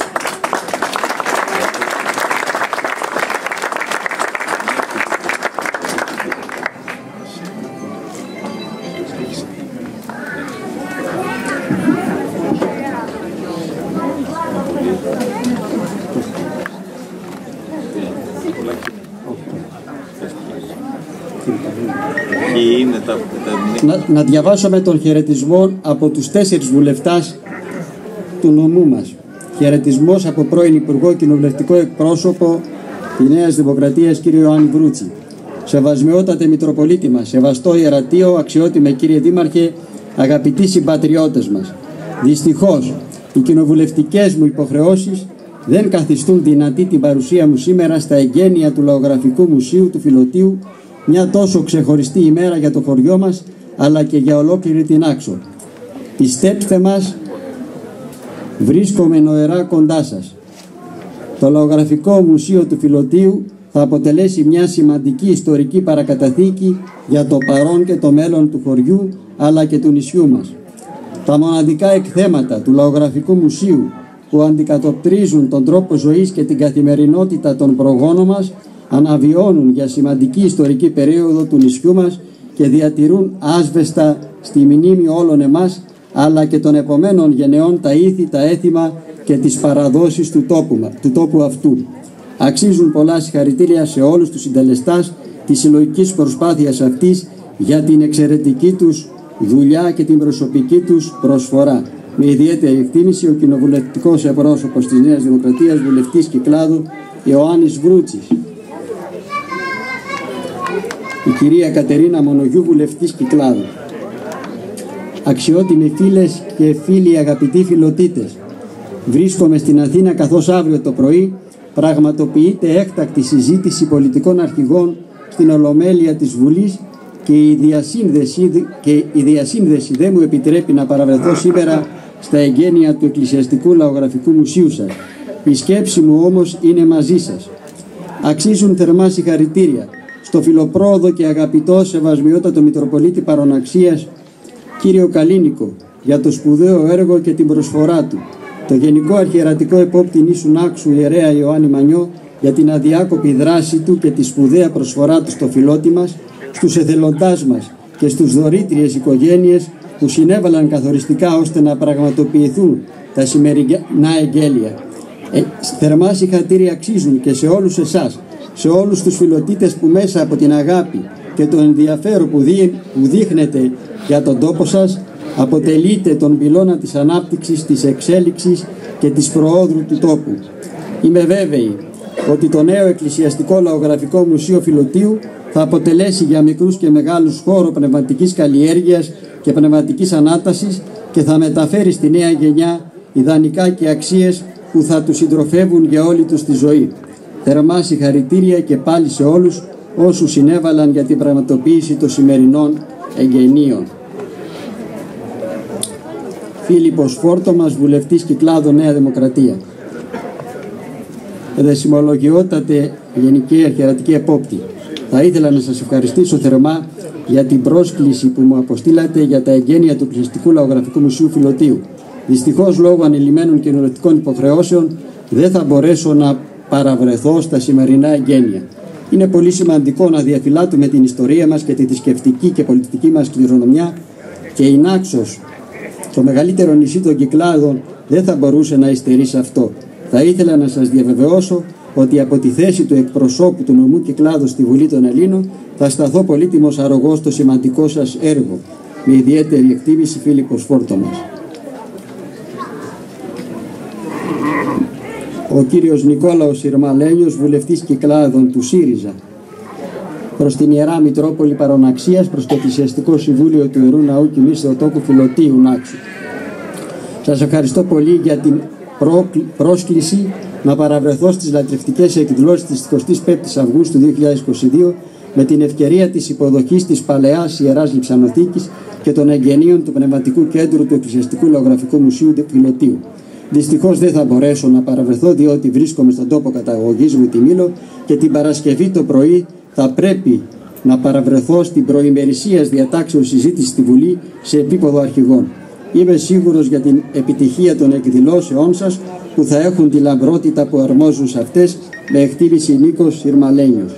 Να, να διαβάσω με τον χαιρετισμό από τους τέσσερις βουλευτάς του νομού μας. Χαιρετισμός από πρώην Υπουργό Κοινοβουλευτικό Εκπρόσωπο της Νέας Δημοκρατίας κύριο Ιωάννη Βρούτση. Σεβασμιότατε Μητροπολίτη μας, σεβαστό Ιερατείο, αξιότιμε κύριε Δήμαρχε, αγαπητοί συμπατριώτες μας. Δυστυχώς, οι κοινοβουλευτικές μου υποχρεώσεις δεν καθιστούν δυνατή την παρουσία μου σήμερα στα εγγένεια του Λαογραφικού Μουσείου του Φιλοτίου, μια τόσο ξεχωριστή ημέρα για το χωριό μας, αλλά και για ολόκληρη την Άξο. Πιστέψτε μας, βρίσκομαι νοερά κοντά σας. Το Λαογραφικό Μουσείο του Φιλοτίου θα αποτελέσει μια σημαντική ιστορική παρακαταθήκη για το παρόν και το μέλλον του χωριού, αλλά και του νησιού μας. Τα μοναδικά εκθέματα του Λαογραφικού Μουσείου που αντικατοπτρίζουν τον τρόπο ζωής και την καθημερινότητα των προγόνων μας αναβιώνουν για σημαντική ιστορική περίοδο του νησιού μας και διατηρούν άσβεστα στη μνήμη όλων εμάς, αλλά και των επομένων γενεών τα ήθη, τα έθιμα και τις παραδόσεις του τόπου, του τόπου αυτού. Αξίζουν πολλά συγχαρητήρια σε όλους τους συντελεστάς της συλλογικής προσπάθειας αυτής για την εξαιρετική τους δουλειά και την προσωπική τους προσφορά. Με ιδιαίτερη εκτίμηση ο κοινοβουλευτικός εκπρόσωπος της Νέας Δημοκρατίας, βουλευτής Κυκλάδου, Ιωάννης Βρούτσης. Η κυρία Κατερίνα Μονογιού, βουλευτής Κυκλάδου. Αξιότιμοι φίλες και φίλοι, αγαπητοί φιλοτίτες, βρίσκομαι στην Αθήνα καθώς αύριο το πρωί πραγματοποιείται έκτακτη συζήτηση πολιτικών αρχηγών στην Ολομέλεια της Βουλής και η διασύνδεση, και η διασύνδεση δεν μου επιτρέπει να παραβρεθώ σήμερα στα εγγένεια του Εκκλησιαστικού Λαογραφικού Μουσείου σας. Η σκέψη μου όμως είναι μαζί σας. Αξίζουν θερμά συγχαρητήρια στο φιλοπρόοδο και αγαπητό σεβασμιότατο Μητροπολίτη Παροναξίας κύριο Καλίνικο για το σπουδαίο έργο και την προσφορά του, το Γενικό Αρχιερατικό Επόπτη Νήσου Νάξου ιερέα Ιωάννη Μανιό για την αδιάκοπη δράση του και τη σπουδαία προσφορά του στο φιλότη μας, στους εθελοντάς μας και στους δωρήτριες οικογένειες που συνέβαλαν καθοριστικά ώστε να πραγματοποιηθούν τα σημερινά εγγέλια. Ε, θερμά συγχαρητήρια αξίζουν και σε όλους εσάς, σε όλους τους φιλοτίτες που μέσα από την αγάπη και το ενδιαφέρον που, δι, που δείχνετε για τον τόπο σας αποτελείτε τον πυλώνα της ανάπτυξης, της εξέλιξης και της προόδρου του τόπου. Είμαι βέβαιη ότι το νέο Εκκλησιαστικό Λαογραφικό Μουσείο Φιλοτίου θα αποτελέσει για μικρούς και μεγάλους χώρο πνευματικής καλλιέργειας και πνευματικής ανάτασης και θα μεταφέρει στη νέα γενιά ιδανικά και αξίες που θα τους συντροφεύουν για όλη τους τη ζωή. Θερμά συγχαρητήρια και πάλι σε όλους όσους συνέβαλαν για την πραγματοποίηση των σημερινών εγγενείων. Φίλιππος Φόρτομας, βουλευτής Κυκλάδων, Νέα Δημοκρατία. Εδεσιμολογιότατε Γενική Αρχιερατική Επόπτη, θα ήθελα να σας ευχαριστήσω θερμά για την πρόσκληση που μου αποστήλατε για τα εγγένεια του Εκκλησιαστικού Λαογραφικού Μουσείου Φιλοτίου. Δυστυχώς, λόγω ανηλυμένων κοινωνικών υποχρεώσεων, δεν θα μπορέσω να παραβρεθώ στα σημερινά εγγένεια. Είναι πολύ σημαντικό να διαφυλάττουμε την ιστορία μας και τη θρησκευτική και πολιτική μας κληρονομιά και η Νάξος, το μεγαλύτερο νησί των Κυκλάδων, δεν θα μπορούσε να υστερεί σε αυτό. Θα ήθελα να σας διαβεβαιώσω ότι από τη θέση του εκπροσώπου του νομού Κυκλάδου στη Βουλή των Ελλήνων θα σταθώ πολύτιμος αρρωγός στο σημαντικό σας έργο. Με ιδιαίτερη εκτίμηση, Φίλιππος Φόρτομας. Ο κύριος Νικόλαος Ιρμαλένιος, βουλευτής Κυκλάδων του ΣΥΡΙΖΑ. Προς την Ιερά Μητρόπολη Παροναξίας, προς το Εκκλησιαστικό Συμβούλιο του Ιερού Ναού Κοιμής Θεοτόκου Φιλοτίου Νάξου. Σας ευχαριστώ πολύ για την πρόσκληση να παραβρεθώ στις λατρευτικές εκδηλώσεις της εικοστής πέμπτης Αυγούστου δύο χιλιάδες είκοσι δύο με την ευκαιρία της υποδοχής της Παλαιάς Ιεράς Λειψανοθήκης και των εγγενείων του Πνευματικού Κέντρου του Εκκλησιαστικού Λαογραφικού Μουσείου Φιλοτίου. Δυστυχώς δεν θα μπορέσω να παραβρεθώ διότι βρίσκομαι στον τόπο καταγωγής μου, τη Μήλο, και την Παρασκευή το πρωί θα πρέπει να παραβρεθώ στην προημερησίας διατάξεως συζήτηση στη Βουλή σε επίπεδο αρχηγών. Είμαι σίγουρος για την επιτυχία των εκδηλώσεών σας που θα έχουν τη λαμπρότητα που αρμόζουν σε αυτές, με εκτίμηση Νίκος Ιρμαλένιος.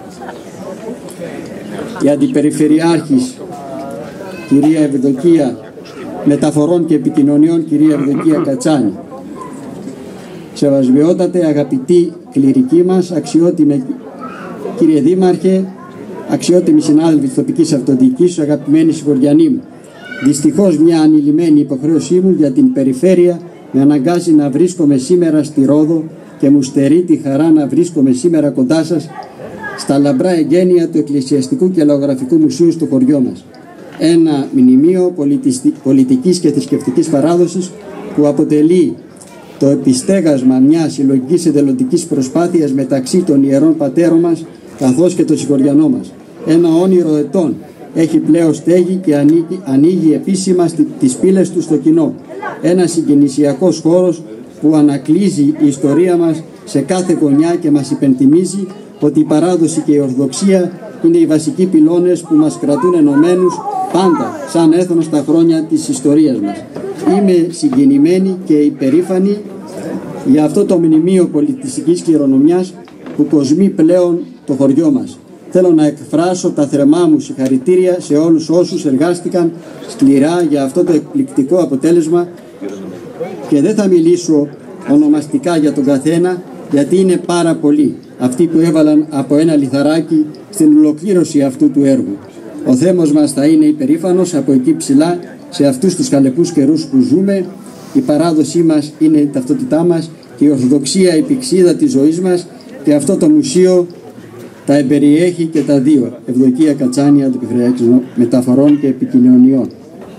Η Αντιπεριφερειάρχης κυρία Ευδοκία Μεταφορών και Επικοινωνιών κυρία Ευδοκία Κατσάνη. Σεβασμιότατε αγαπητοί κληρικοί μας, αξιότιμε κύριε Δήμαρχε, αξιότιμοι συνάδελφοι της τοπικής αυτοδιοίκησης, αγαπημένοι συγχωριανοί μου. Δυστυχώς μια ανηλυμένη υποχρέωσή μου για την περιφέρεια με αναγκάζει να βρίσκομαι σήμερα στη Ρόδο και μου στερεί τη χαρά να βρίσκομαι σήμερα κοντά σας στα λαμπρά εγγένεια του Εκκλησιαστικού και Λαογραφικού Μουσείου στο χωριό μας. Ένα μνημείο πολιτικής και θρησκευτικής παράδοσης που αποτελεί το επιστέγασμα μιας συλλογικής εθελοντικής προσπάθειας μεταξύ των ιερών πατέρων μας καθώς και των συγχωριανών μας. Ένα όνειρο ετών έχει πλέον στέγη και ανοίγει, ανοίγει επίσημα τις πύλες του στο κοινό. Ένα συγκινησιακός χώρος που ανακλείζει η ιστορία μας σε κάθε γωνιά και μας υπενθυμίζει ότι η παράδοση και η ορθοδοξία είναι οι βασικοί πυλώνες που μας κρατούν ενωμένους πάντα σαν έθνος στα χρόνια της ιστορίας μας. Είμαι συγκινημένη και υπερήφανη για αυτό το μνημείο πολιτιστικής κληρονομιάς που κοσμεί πλέον το χωριό μας. Θέλω να εκφράσω τα θερμά μου συγχαρητήρια σε όλους όσους εργάστηκαν σκληρά για αυτό το εκπληκτικό αποτέλεσμα και δεν θα μιλήσω ονομαστικά για τον καθένα, γιατί είναι πάρα πολλοί αυτοί που έβαλαν από ένα λιθαράκι στην ολοκλήρωση αυτού του έργου. Ο Θεός μας θα είναι υπερήφανος από εκεί ψηλά σε αυτούς τους χαλεπούς καιρούς που ζούμε. Η παράδοσή μας είναι η ταυτότητά μας και η Ορθοδοξία η πηξίδα της ζωής μας, και αυτό το μουσείο τα εμπεριέχει και τα δύο. Ευδοκία Κατσάνη, Αντιπεριφερειάρχης Μεταφορών και Επικοινωνιών.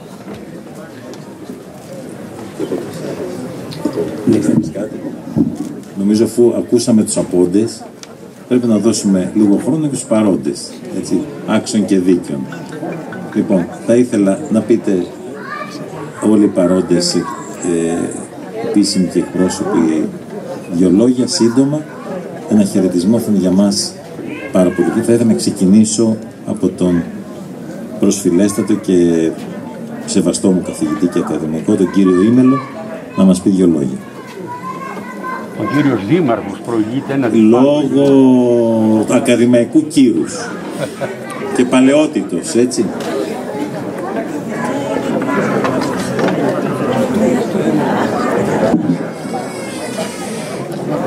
Νομίζω αφού ακούσαμε τους απόντες, πρέπει να δώσουμε λίγο χρόνο και στους παρόντες, έτσι, άξιων και δίκαιων. Λοιπόν, θα ήθελα να πείτε όλοι οι παρόντες, ε, επίσημοι και εκπρόσωποι, δυο λόγια σύντομα, ένα χαιρετισμό θα είναι για μας πάρα πολύ. Θα ήθελα να ξεκινήσω από τον προσφυλέστατο και σεβαστό μου καθηγητή και ακαδημαϊκό, τον κύριο Ήμελο, να μας πει δύο λόγια. Ο κύριος Δήμαρχος προηγείται ένα λόγω ακαδημαϊκού κύρους και παλαιότητος, έτσι.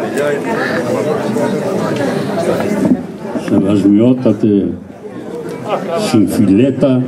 Σεβασμιότατε συμφιλέτα,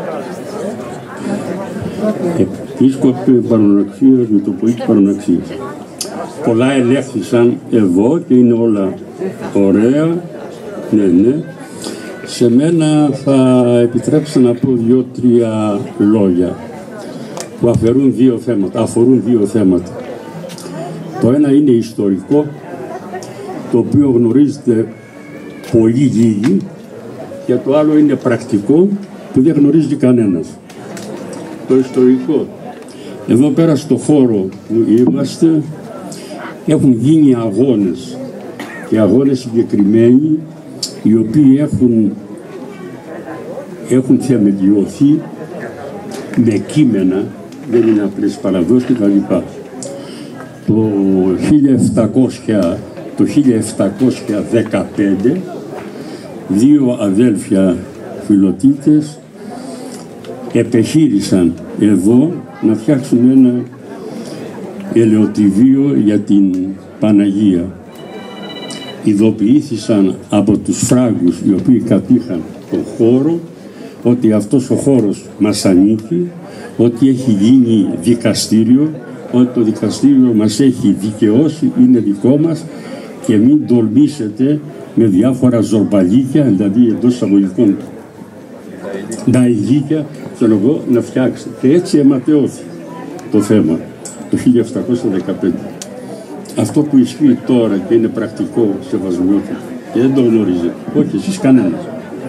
επίσκοπε Παροναξίας, Μητροπολίτη Παροναξίας. Πολλά ελέγχθησαν εδώ και είναι όλα ωραία, ναι, ναι. Σε μένα θα επιτρέψω να πω δύο-τρία λόγια που αφορούν δύο θέματα, αφορούν δύο θέματα. Το ένα είναι ιστορικό, το οποίο γνωρίζετε πολύ λίγοι, και το άλλο είναι πρακτικό, που δεν γνωρίζει κανένας. Το ιστορικό. Εδώ πέρα στο χώρο που είμαστε έχουν γίνει αγώνες, και αγώνες συγκεκριμένοι, οι οποίοι έχουν, έχουν θεμελιωθεί με κείμενα, δεν είναι απλές παραδόσεις και τα λοιπά. Το χίλια επτακόσια, το χίλια επτακόσια δεκαπέντε δύο αδέλφια φιλοτίτες επεχείρησαν εδώ να φτιάξουν ένα ελαιοτριβείο για την Παναγία. Ειδοποιήθησαν από τους φράγκους οι οποίοι κατήχαν τον χώρο ότι αυτός ο χώρος μας ανήκει, ότι έχει γίνει δικαστήριο, ότι το δικαστήριο μας έχει δικαιώσει, είναι δικό μας, και μην τολμήσετε με διάφορα ζορμπαλίκια, δηλαδή εντός εισαγωγικών ναηλίκια, θέλω εγώ, να φτιάξετε. Και έτσι αιματεώθη το θέμα το χίλια επτακόσια δεκαπέντε. Αυτό που ισχύει τώρα και είναι πρακτικό, σεβασμιότητα, και δεν το γνωρίζετε, όχι εσείς κανένας.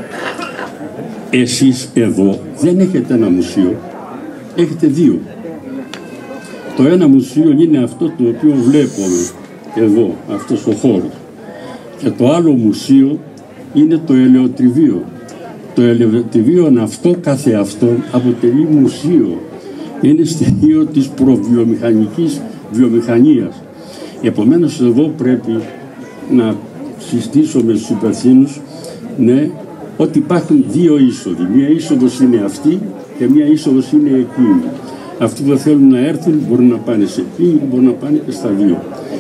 Εσείς εδώ δεν έχετε ένα μουσείο, έχετε δύο. Το ένα μουσείο είναι αυτό το οποίο βλέπουμε εδώ, αυτός ο χώρος. Και το άλλο μουσείο είναι το ελαιοτριβείο. Το ελαιοτριβείο αυτό καθεαυτό αποτελεί μουσείο. Είναι στοιχείο της προβιομηχανικής βιομηχανίας. Επομένως εδώ πρέπει να συστήσουμε στους υπευθύνους, ναι, ότι υπάρχουν δύο είσοδοι. Μία είσοδος είναι αυτή και μία είσοδος είναι εκείνη. Αυτοί που θέλουν να έρθουν μπορούν να πάνε σε εκείνη, μπορούν να πάνε και στα δύο.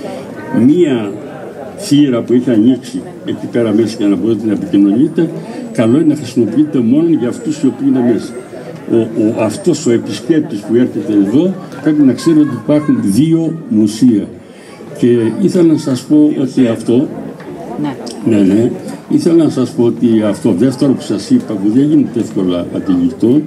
Μία θύρα που έχει ανοίξει εκεί πέρα μέσα για να μπορείτε να επικοινωνείτε, καλό είναι να χρησιμοποιείτε μόνο για αυτούς οι οποίοι είναι μέσα. Ο, ο, αυτός ο επισκέπτης που έρχεται εδώ πρέπει να ξέρει ότι υπάρχουν δύο μουσεία. Και ήθελα να σας πω ότι αυτό, ναι, ναι, ναι, ήθελα να σας πω ότι αυτό δεύτερο που σας είπα, που δεν γίνεται εύκολα αντιληπτό,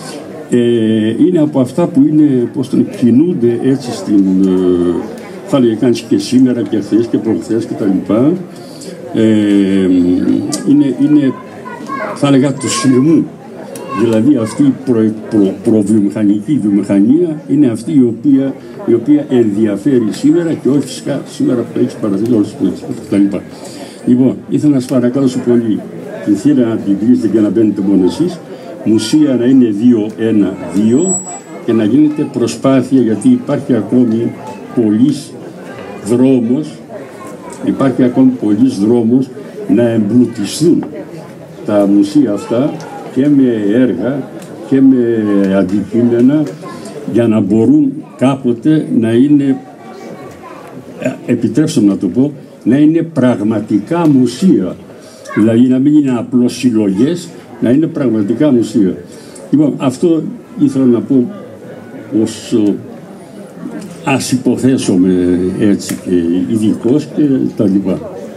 ε, είναι από αυτά που είναι, πώς τον κινούνται έτσι στην, ε, θα έλεγε κανείς και σήμερα και χθες και προχθές και τα λοιπά, ε, είναι, είναι, θα έλεγα, του σειρμού. Δηλαδή αυτή η προ, προ, προβιομηχανική βιομηχανία είναι αυτή η οποία, η οποία ενδιαφέρει σήμερα, και όχι φυσικά σήμερα που έχει παραδείγει όλες τις πολιτικές κτλ. Λοιπόν, ήθελα να σας παρακαλώσω πολύ την θύρα να την κλείσετε και να μπαίνετε μόνο εσείς, μουσεία να είναι δύο ένα δύο, και να γίνεται προσπάθεια, γιατί υπάρχει ακόμη πολλής δρόμος, υπάρχει ακόμη πολλής δρόμος να εμπλουτιστούν τα μουσεία αυτά και με έργα και με αντικείμενα, για να μπορούν κάποτε να είναι, επιτρέψτε να το πω, να είναι πραγματικά μουσεία. Δηλαδή να μην είναι απλώς συλλογές, να είναι πραγματικά μουσεία. Λοιπόν, αυτό ήθελα να πω ως, ας υποθέσουμε έτσι και ειδικός και τα λοιπά.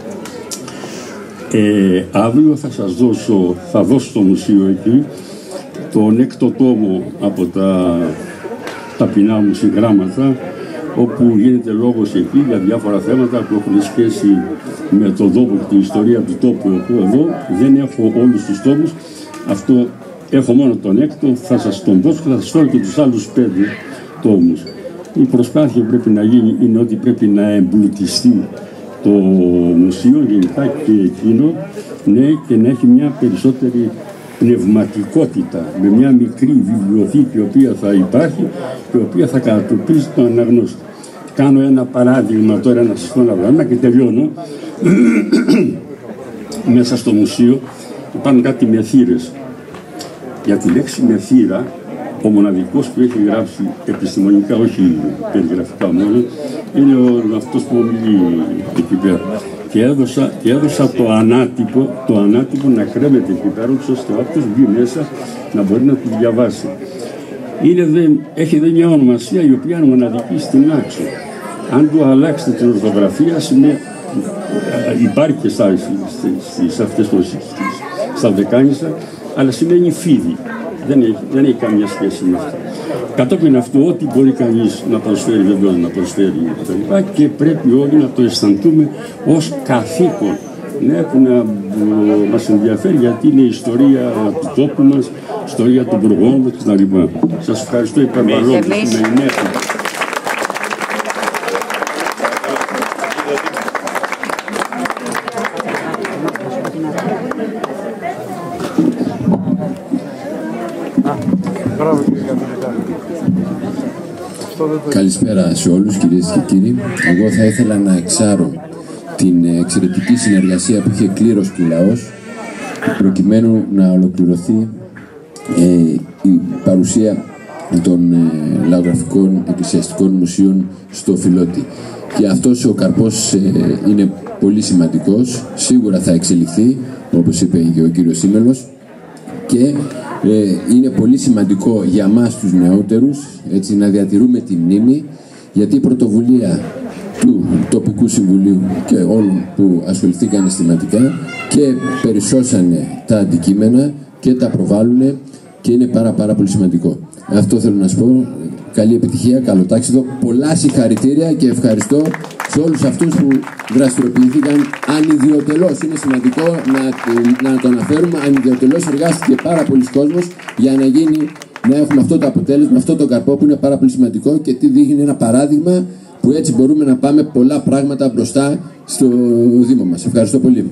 Ε, αύριο θα σας δώσω, θα δώσω στο μουσείο εκεί τον έκτο τόμο από τα ταπεινά μου συγγράμματα, όπου γίνεται λόγος εκεί για διάφορα θέματα που έχουν σχέση με τον τόπο και την ιστορία του τόπου. Εδώ δεν έχω όλους τους τόμους, αυτό έχω μόνο τον έκτο, θα σας τον δώσω και θα σας φέρω και τους άλλους πέντε τόμους. Η προσπάθεια που πρέπει να γίνει είναι ότι πρέπει να εμπλουτιστεί το μουσείο γενικά και εκείνο, ναι, και να έχει μια περισσότερη πνευματικότητα, με μια μικρή βιβλιοθήκη η οποία θα υπάρχει και η οποία θα κατατοπίζει τον αναγνώστη. Κάνω ένα παράδειγμα τώρα, να σας πω ένα πράγμα και τελειώνω. Μέσα στο μουσείο υπάρχουν κάτι μεθύρες. Για τη λέξη μεθύρα ο μοναδικός που έχει γράψει επιστημονικά, όχι περιγραφικά μόνο, είναι ο, αυτός που ομιλεί εκεί πέρα. Και έδωσα, και έδωσα το ανάτυπο, το ανάτυπο να κρέμεται εκεί πέρα, ώστε όποιος μπει μέσα να μπορεί να το διαβάσει. Είναι, δε, έχει δε μια ονομασία η οποία είναι μοναδική στην Άξο. Αν του αλλάξετε την ορθογραφία, σημαίνει, υπάρχει και στα, στις αυτές τις, στα Δεκάνησα, αλλά σημαίνει φίδι. Δεν έχει, δεν έχει καμία σχέση με αυτό. Κατόπιν αυτού, ό,τι μπορεί κανείς να προσφέρει, βεβαίως να προσφέρει κτλ. Και πρέπει όλοι να το αισθανθούμε ως καθήκον. Ναι, που να μας ενδιαφέρει, γιατί είναι η ιστορία του τόπου μας, η ιστορία των προγόνων μας κτλ. Σας ευχαριστώ υπερβαλλόντως που με ενέφερε. Καλησπέρα σε όλους κυρίες και κύριοι. Εγώ θα ήθελα να εξάρω την εξαιρετική συνεργασία που είχε κλήρωση του λαός προκειμένου να ολοκληρωθεί ε, η παρουσία των ε, λαογραφικών εκκλησιαστικών μουσείων στο Φιλότη. Και αυτός ο καρπός ε, είναι πολύ σημαντικός, σίγουρα θα εξελιχθεί, όπως είπε και ο κύριος Σίμελος, και ε, είναι πολύ σημαντικό για μας τους νεότερους, έτσι, να διατηρούμε τη μνήμη, γιατί η πρωτοβουλία του τοπικού συμβουλίου και όλων που ασχοληθήκαν αισθηματικά και περισσώσανε τα αντικείμενα και τα προβάλλουν, και είναι πάρα πάρα πολύ σημαντικό. Αυτό θέλω να σας πω. Καλή επιτυχία, καλό τάξιδο, πολλά συγχαρητήρια και ευχαριστώ σε όλους αυτούς που δραστηριοποιήθηκαν ανιδιοτελώς. Είναι σημαντικό να, να το αναφέρουμε. Ανιδιοτελώς εργάστηκε πάρα πολλοί κόσμος για να γίνει, να έχουμε αυτό το αποτέλεσμα, αυτό το καρπό που είναι πάρα πολύ σημαντικό και τι δείχνει ένα παράδειγμα που έτσι μπορούμε να πάμε πολλά πράγματα μπροστά στο Δήμο μας. Ευχαριστώ πολύ.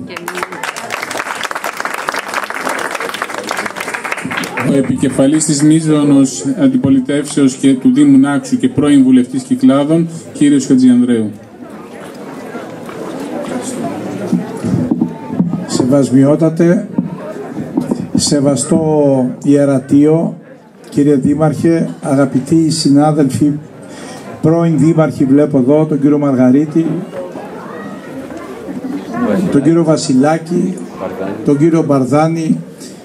Ο επικεφαλής της μείζωνος αντιπολιτεύσεως και του Δήμου Νάξου και πρώην βουλευτής Κυκλάδων, κύριος Χατζιανδρέου. Σεβασμιότατε, σεβαστό Ιερατείο, κύριε Δήμαρχε, αγαπητοί συνάδελφοι, πρώην Δήμαρχοι βλέπω εδώ, τον κύριο Μαργαρίτη, τον κύριο Βασιλάκη, τον κύριο Μπαρδάνη.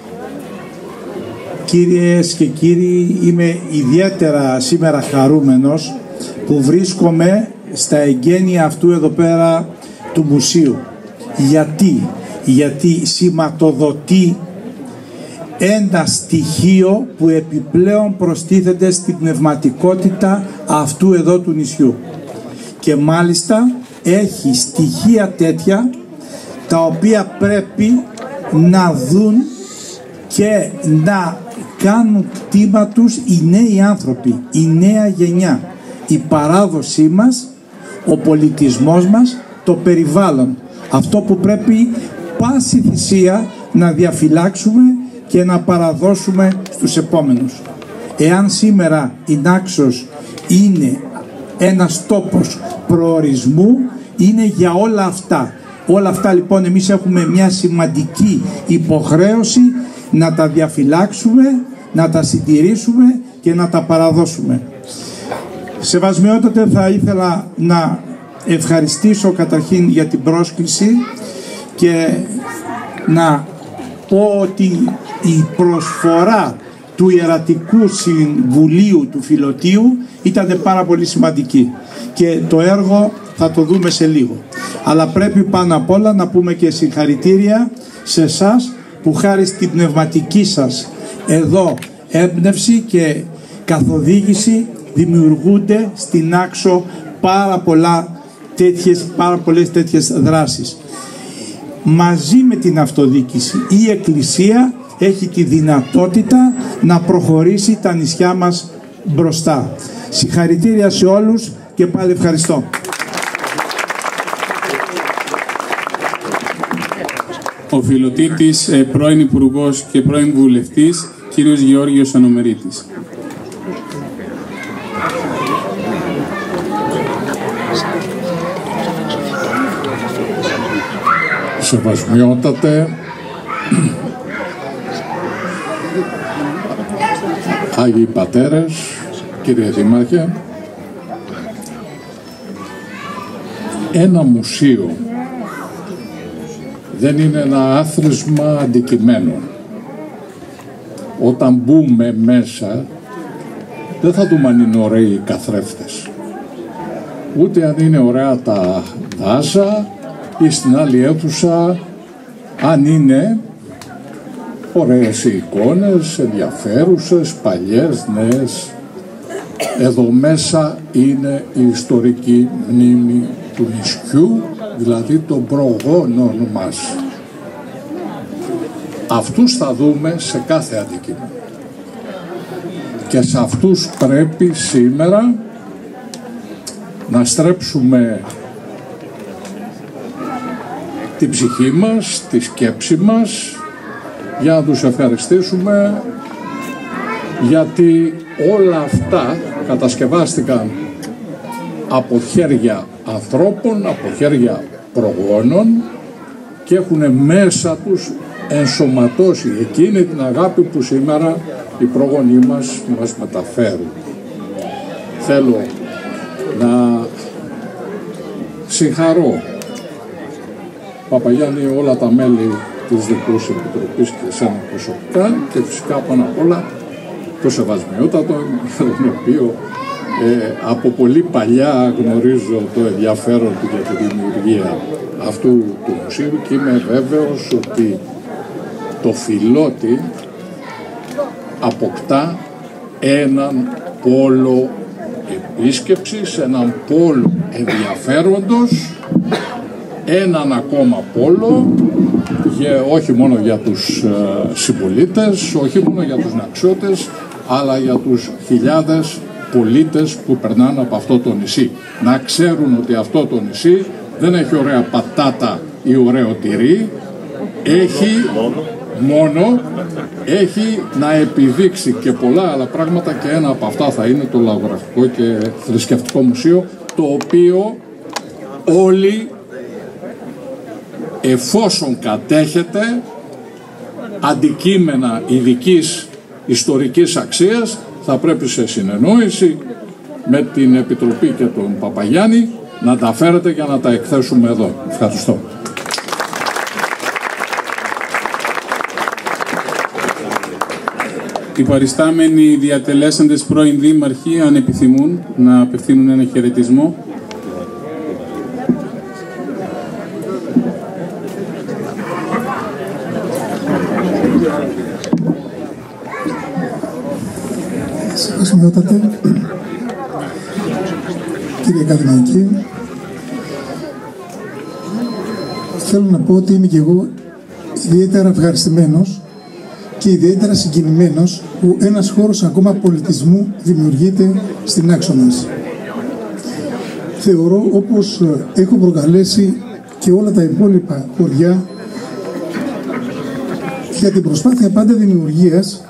Κυρίες και κύριοι, είμαι ιδιαίτερα σήμερα χαρούμενος που βρίσκομαι στα εγγένεια αυτού εδώ πέρα του μουσείου. Γιατί, γιατί σηματοδοτεί ένα στοιχείο που επιπλέον προστίθεται στην πνευματικότητα αυτού εδώ του νησιού. Και μάλιστα έχει στοιχεία τέτοια τα οποία πρέπει να δουν και να κάνουν κτήμα τους οι νέοι άνθρωποι, η νέα γενιά, η παράδοσή μας, ο πολιτισμός μας, το περιβάλλον. Αυτό που πρέπει πάση θυσία να διαφυλάξουμε και να παραδώσουμε στους επόμενους. Εάν σήμερα η Νάξος είναι ένας τόπος προορισμού, είναι για όλα αυτά. Όλα αυτά λοιπόν εμείς έχουμε μια σημαντική υποχρέωση να τα διαφυλάξουμε, να τα συντηρήσουμε και να τα παραδώσουμε. Σεβασμιότατε, θα ήθελα να ευχαριστήσω καταρχήν για την πρόσκληση και να πω ότι η προσφορά του Ιερατικού Συμβουλίου του Φιλοτίου ήταν πάρα πολύ σημαντική και το έργο θα το δούμε σε λίγο. Αλλά πρέπει πάνω απ' όλα να πούμε και συγχαρητήρια σε εσάς που χάρη στην πνευματική σας εδώ έμπνευση και καθοδήγηση δημιουργούνται στην Άξο πάρα, πολλά τέτοιες, πάρα πολλές τέτοιες δράσεις. Μαζί με την αυτοδιοίκηση η Εκκλησία έχει τη δυνατότητα να προχωρήσει τα νησιά μας μπροστά. Συγχαρητήρια σε όλους και πάλι ευχαριστώ. Ο Φιλοτήτης, πρώην Υπουργός και πρώην Βουλευτής, κύριος Γεώργιος Ανομερίτης. Σεβασμιότατε, Άγιοι Πατέρες, κύριε Δήμαρχε, ένα μουσείο δεν είναι ένα άθροισμα αντικειμένων. Όταν μπούμε μέσα, δεν θα δούμε αν είναι ωραίοι οι καθρέφτες, ούτε αν είναι ωραία τα βάζα ή στην άλλη αίθουσα αν είναι ωραίες οι εικόνες, ενδιαφέρουσες, παλιές, νέες. Εδώ μέσα είναι η ιστορική μνήμη του νησιού, δηλαδή των προγόνων μας. Αυτούς θα δούμε σε κάθε αντικείμενο. Και σε αυτούς πρέπει σήμερα να στρέψουμε την ψυχή μας, τη σκέψη μας, για να τους ευχαριστήσουμε, γιατί όλα αυτά κατασκευάστηκαν από χέρια ανθρώπων, από χέρια προγόνων και έχουν μέσα τους ενσωματώσει εκείνη την αγάπη που σήμερα οι πρόγονοί μας μας μεταφέρουν. Θέλω να συγχαρώ, Παπαγιάννη, όλα τα μέλη της Δικούς Επιτροπής και εσένα προσωπικά, και φυσικά πάνω απ' όλα το Σεβασμιότατο, τον οποίο ε, από πολύ παλιά γνωρίζω το ενδιαφέρον του για τη δημιουργία αυτού του μουσείου και είμαι βέβαιος ότι το Φιλότη αποκτά έναν πόλο επίσκεψης, έναν πόλο ενδιαφέροντος, έναν ακόμα πόλο για, όχι μόνο για τους ε, συμπολίτες, όχι μόνο για τους ναξιώτες, αλλά για τους χιλιάδες πολίτες που περνάνε από αυτό το νησί. Να ξέρουν ότι αυτό το νησί δεν έχει ωραία πατάτα ή ωραίο τυρί, έχει μόνο, έχει να επιδείξει και πολλά άλλα πράγματα, και ένα από αυτά θα είναι το Λαογραφικό και Θρησκευτικό Μουσείο, το οποίο όλοι, εφόσον κατέχετε αντικείμενα ειδικής ιστορικής αξίας, θα πρέπει σε συνεννόηση με την Επιτροπή και τον Παπαγιάννη να τα φέρετε για να τα εκθέσουμε εδώ. Ευχαριστώ. Οι παριστάμενοι διατελέσαντες πρώην δήμαρχοι, αν επιθυμούν, να απευθύνουν ένα χαιρετισμό. Σεβασμιότατε, κύριε Ακαδημαϊκή, θέλω να πω ότι είμαι και εγώ ιδιαίτερα ευχαριστημένος και ιδιαίτερα συγκινημένος που ένας χώρος ακόμα πολιτισμού δημιουργείται στην Άξο μας. Θεωρώ, όπως έχω προκαλέσει και όλα τα υπόλοιπα χωριά, για την προσπάθεια πάντα δημιουργίας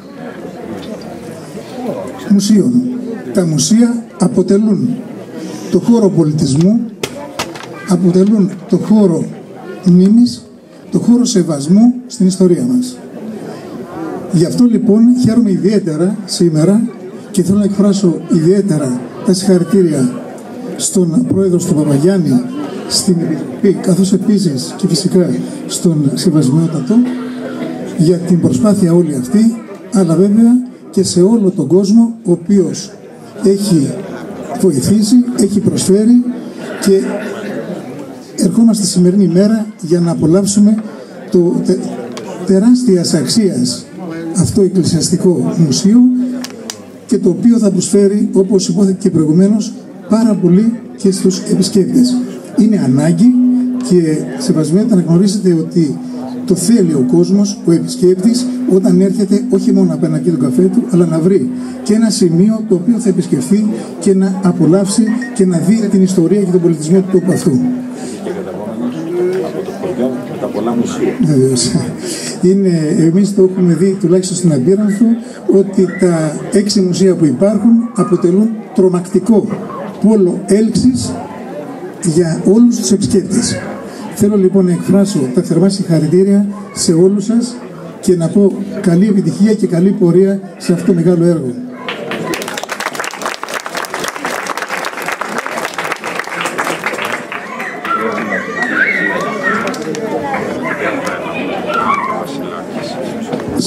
μουσείων. Τα μουσεία αποτελούν το χώρο πολιτισμού, αποτελούν το χώρο μνήμης, το χώρο σεβασμού στην ιστορία μας. Γι' αυτό λοιπόν χαίρομαι ιδιαίτερα σήμερα και θέλω να εκφράσω ιδιαίτερα τα συγχαρητήρια στον πρόεδρο στον Παπαγιάννη, στην Επιτροπή, καθώς επίσης και φυσικά στον Σεβασμιότατο για την προσπάθεια όλη αυτή, αλλά βέβαια και σε όλο τον κόσμο ο οποίος έχει βοηθήσει, έχει προσφέρει, και ερχόμαστε στη σημερινή μέρα για να απολαύσουμε το τε, τεράστιας αξίας αυτό εκκλησιαστικό μουσείο, και το οποίο θα προσφέρει, όπως υπόθηκε και προηγουμένως, πάρα πολύ και στους επισκέπτες. Είναι ανάγκη, και Σεβασμιότατα να γνωρίζετε ότι το θέλει ο κόσμος, ο επισκέπτης, όταν έρχεται όχι μόνο να παίρνει τον καφέ του, αλλά να βρει και ένα σημείο το οποίο θα επισκεφθεί και να απολαύσει και να δει την ιστορία και τον πολιτισμό του τόπου αυτού. Και καταγόμενος από το χωριό με τα πολλά μουσεία. Βεβαίως. Είναι, εμείς το έχουμε δει τουλάχιστον στην Αμπύρανθο, ότι τα έξι μουσεία που υπάρχουν αποτελούν τρομακτικό πόλο έλξης για όλους τους επισκέπτες. Θέλω λοιπόν να εκφράσω τα θερμά συγχαρητήρια σε όλους σας και να πω καλή επιτυχία και καλή πορεία σε αυτό το μεγάλο έργο.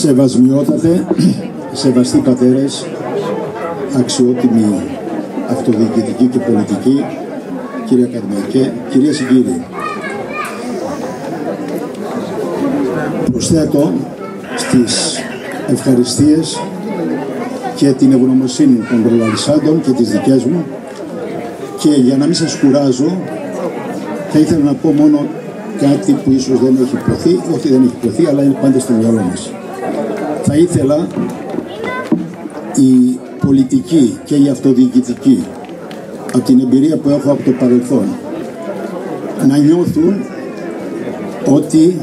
Σεβασμιότατε, σεβαστοί πατέρες, αξιότιμοι αυτοδιοικητικοί και πολιτικοί, κύριε Ακαδημαϊκέ, κυρίες και κύριοι. Προσθέτω στις ευχαριστίες και την ευγνωμοσύνη των προλαλισσάντων και τις δικές μου, και για να μην σας κουράζω θα ήθελα να πω μόνο κάτι που ίσως δεν έχει υποθεί, όχι δεν έχει υποθεί, αλλά είναι πάντα στο μυαλό μας. Θα ήθελα οι πολιτικοί και οι αυτοδιοικητικοί, από την εμπειρία που έχω από το παρελθόν, να νιώθουν ότι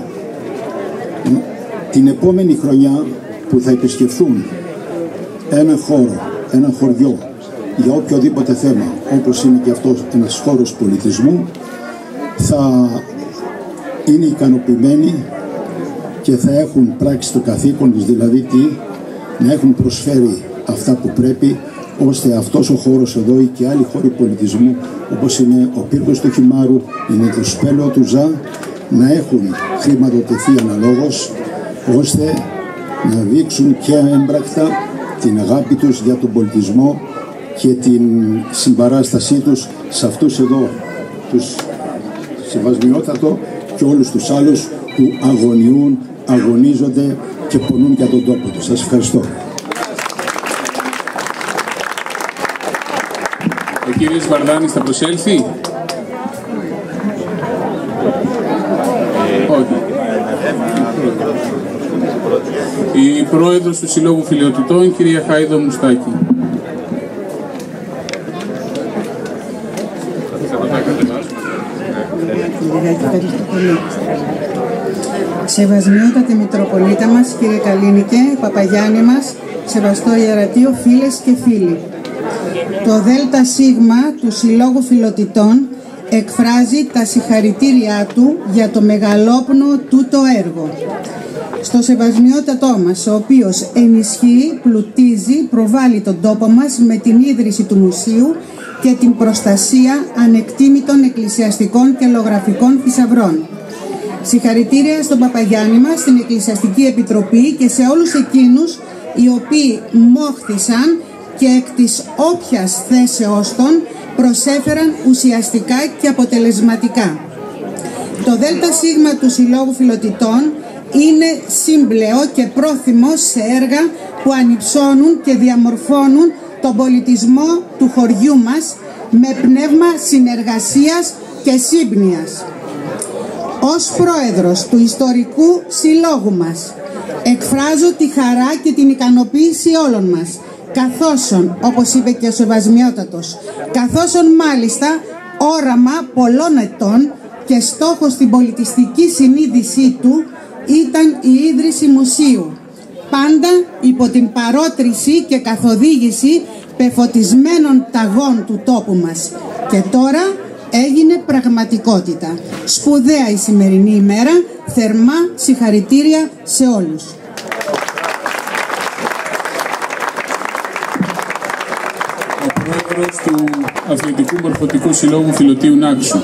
την επόμενη χρονιά που θα επισκεφθούν ένα χώρο, ένα χωριό, για οποιοδήποτε θέμα, όπως είναι και αυτός ένας χώρος πολιτισμού, θα είναι ικανοποιημένοι και θα έχουν πράξει το καθήκον τους, δηλαδή τι, να έχουν προσφέρει αυτά που πρέπει, ώστε αυτός ο χώρος εδώ ή και άλλοι χώροι πολιτισμού, όπως είναι ο Πύργος του Χυμάρου, είναι το Σπέλαιο του Ζα, να έχουν χρηματοδοτηθεί αναλόγως, ώστε να δείξουν και έμπρακτα την αγάπη τους για τον πολιτισμό και την συμπαράστασή τους σε αυτούς εδώ τους σεβασμιότατο και όλους τους άλλους που αγωνιούν, αγωνίζονται και πονούν για τον τόπο τους. Σας ευχαριστώ. Ο κύριος Βαρδάνης θα προσέλθει. Όχι. Η πρόεδρος του Συλλόγου Φιλιοτητών, κυρία Χάιδο Μουστάκη. Σεβασμιότατη Μητροπολίτα μας, κύριε Καλίνικε, Παπαγιάννη μας, σεβαστό Ιερατείο, φίλες και φίλοι. Το ΔΣ του Συλλόγου Φιλοτητών εκφράζει τα συγχαρητήριά του για το μεγαλόπνο τούτο έργο. Στο σεβασμιότατό μας, ο οποίος ενισχύει, πλουτίζει, προβάλλει τον τόπο μας με την ίδρυση του μουσείου και την προστασία ανεκτήμητων εκκλησιαστικών και λογραφικών θησαυρών. Συγχαρητήρια στον Παπαγιάννη μας, στην Εκκλησιαστική Επιτροπή και σε όλους εκείνους οι οποίοι μόχθησαν και εκ της όποιας θέσεώς των προσέφεραν ουσιαστικά και αποτελεσματικά. Το ΔΣ του Συλλόγου Φιλοτητών είναι σύμπλεο και πρόθυμο σε έργα που ανυψώνουν και διαμορφώνουν τον πολιτισμό του χωριού μας με πνεύμα συνεργασίας και σύμπνοιας. Ως πρόεδρος του ιστορικού συλλόγου μας εκφράζω τη χαρά και την ικανοποίηση όλων μας, καθόσον, όπως είπε και ο Σεβασμιότατος, καθόσον μάλιστα όραμα πολλών ετών και στόχος στην πολιτιστική συνείδησή του ήταν η ίδρυση μουσείου, πάντα υπό την παρότριση και καθοδήγηση πεφωτισμένων ταγών του τόπου μας. Και τώρα έγινε πραγματικότητα. Σπουδαία η σημερινή ημέρα, θερμά συγχαρητήρια σε όλους. Ο πρόεδρος του Αθλητικού Μορφωτικού Συλλόγου Φιλοτίου Νάξου.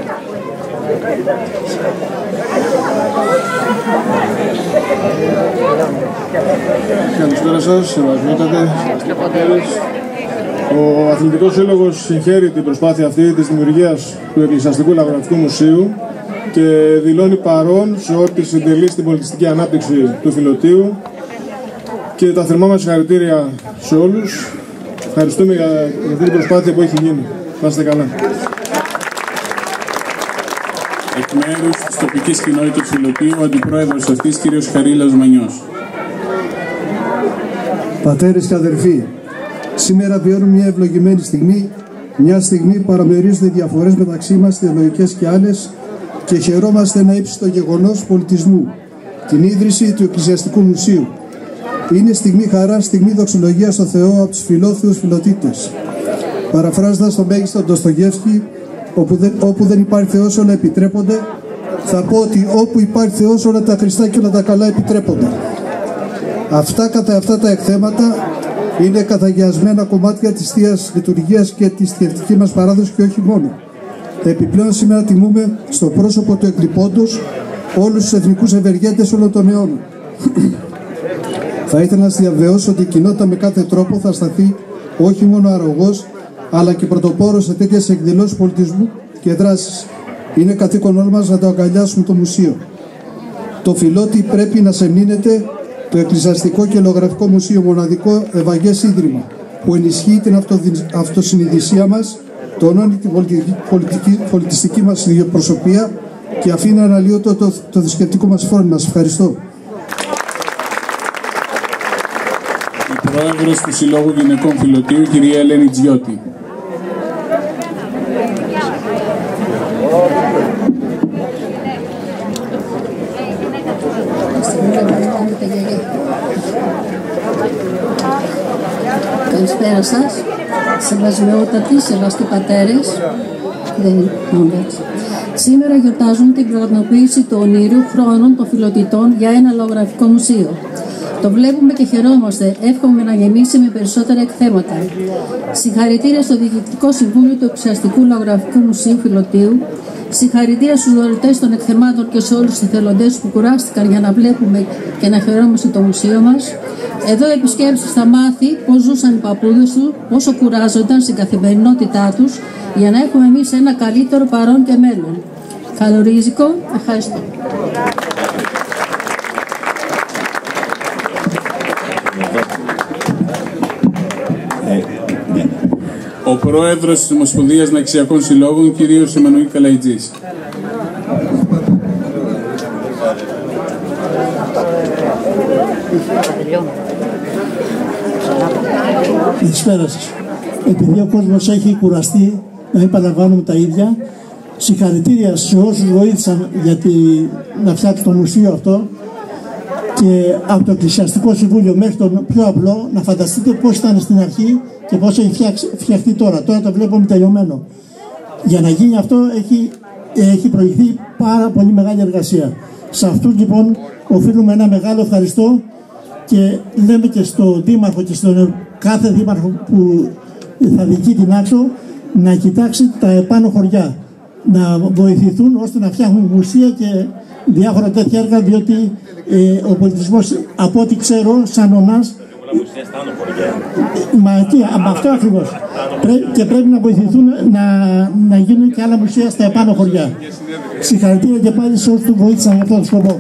Καλησπέρα σας, σεβασμιότατε και πατέρες. Ο Αθλητικός Σύλλογος συγχαίρει την προσπάθεια αυτή της δημιουργίας του Εκκλησιαστικού Λογραφικού Μουσείου και δηλώνει παρόν σε ό,τι συντελεί στην πολιτιστική ανάπτυξη του Φιλοτίου, και τα θερμά μας συγχαρητήρια σε όλους. Ευχαριστούμε για, για αυτή την προσπάθεια που έχει γίνει. Να είστε καλά. Εκ μέρους της τοπικής κοινότητας του Φιλοτίου, ο αντιπρόεδρος αυτής, κύριος Χαρίλαος Μανιός. Πατέρες και αδερφοί, σήμερα βιώνουμε μια ευλογημένη στιγμή, μια στιγμή που παραμερίζονται διαφορές μεταξύ μας, θεολογικές και άλλες, και χαιρόμαστε ένα ύψιστο γεγονός πολιτισμού, την ίδρυση του Εκκλησιαστικού Μουσείου. Είναι στιγμή χαρά, στιγμή δοξολογία στο Θεό από τους φιλόθεους φιλοτήτες. Παραφράζοντας τον μέγιστο Ντοστογεύσκη, όπου δεν, όπου δεν υπάρχει Θεός όλα επιτρέπονται, θα πω ότι όπου υπάρχει Θεός όλα τα χρηστά και όλα τα καλά επιτρέπονται. Αυτά κατά αυτά τα εκθέματα είναι καταγιασμένα κομμάτια της Θείας Λειτουργίας και της θρησκευτικής μας παράδοσης, και όχι μόνο. Επιπλέον σήμερα τιμούμε στο πρόσωπο του εκλειπώντος όλους τους εθνικούς ευεργέτες όλων των αιώνων. Θα ήθελα να σας διαβεβαιώσω ότι η κοινότητα με κάθε τρόπο θα σταθεί όχι μόνο αρρωγός, αλλά και πρωτοπόρος σε τέτοιες εκδηλώσεις πολιτισμού και δράσεις. Είναι καθήκον όλων μας να το αγκαλιάσουμε το μουσείο. Το Φιλότη πρέπει να σεμνύνεται το εκκλησιαστικό και λογογραφικό μουσείο, μοναδικό ευαγγές ίδρυμα, που ενισχύει την αυτοσυνειδησία μας, τονώνει την πολιτική, πολιτική, πολιτιστική μας ιδιοπροσωπία και αφήνει αναλύωτο το, το, το θρησκευτικό μας φόρμα. Σας ευχαριστώ. Η Πρόεδρος του Συλλόγου Γυναικών Φιλοτίου, κυρία Ελένη Τζιώτη. Καλησπέρα σας, σεβασμιότατοι, σεβαστοί πατέρες. Δεν είναι έτσι. Σήμερα γιορτάζουμε την πραγματοποίηση του ονείριου χρόνων των φιλοτιτών για ένα λογογραφικό μουσείο. Το βλέπουμε και χαιρόμαστε, εύχομαι να γεμίσει με περισσότερα εκθέματα. Συγχαρητήρια στο Διοικητικό Συμβούλιο του Εκκλησιαστικού Λογογραφικού Μουσείου Φιλοτίου. Συγχαρητήρια στους δωρητές των εκθεμάτων και σε όλους τους εθελοντές που κουράστηκαν για να βλέπουμε και να χαιρόμαστε το μουσείο μας. Εδώ οι επισκέψεις θα μάθει πώς ζούσαν οι παππούδες του, πόσο κουράζονταν στην καθημερινότητά τους για να έχουμε εμείς ένα καλύτερο παρόν και μέλλον. Καλορίζικο, ευχαριστώ. Ο Πρόεδρος της Ομοσπονδίας Ναξιακών Συλλόγων, κύριος Εμμανουήλ Καλαϊτζής. Καλησπέρα σας. Επειδή ο κόσμος έχει κουραστεί να μην παραλαμβάνουμε τα ίδια, συγχαρητήρια σε όσους βοήθησαν για τη... να φτιάξει το μουσείο αυτό, και από το Εκκλησιαστικό Συμβούλιο μέχρι το πιο απλό, να φανταστείτε πώς ήταν στην αρχή και πώς έχει φτιάξει, φτιαχτεί τώρα. Τώρα το βλέπουμε τελειωμένο. Για να γίνει αυτό έχει, έχει προηγηθεί πάρα πολύ μεγάλη εργασία. Σε αυτούς λοιπόν οφείλουμε ένα μεγάλο ευχαριστώ και λέμε και στον Δήμαρχο και στον κάθε Δήμαρχο που θα διοικεί την Άξο να κοιτάξει τα επάνω χωριά, να βοηθηθούν ώστε να φτιάχνουν μουσεία και διάφορα τέτοια έργα, διότι ε, ο πολιτισμός, από ό,τι ξέρω, σαν ονάς, μα εκεί, από αυτό ακριβώς, Πρέ, και πρέπει να βοηθηθούν να, να γίνουν και άλλα μουσεία στα επάνω χωριά. Συγχαρητήρια και πάλι σε όσους του βοήθησαν για αυτόν τον σκοπό.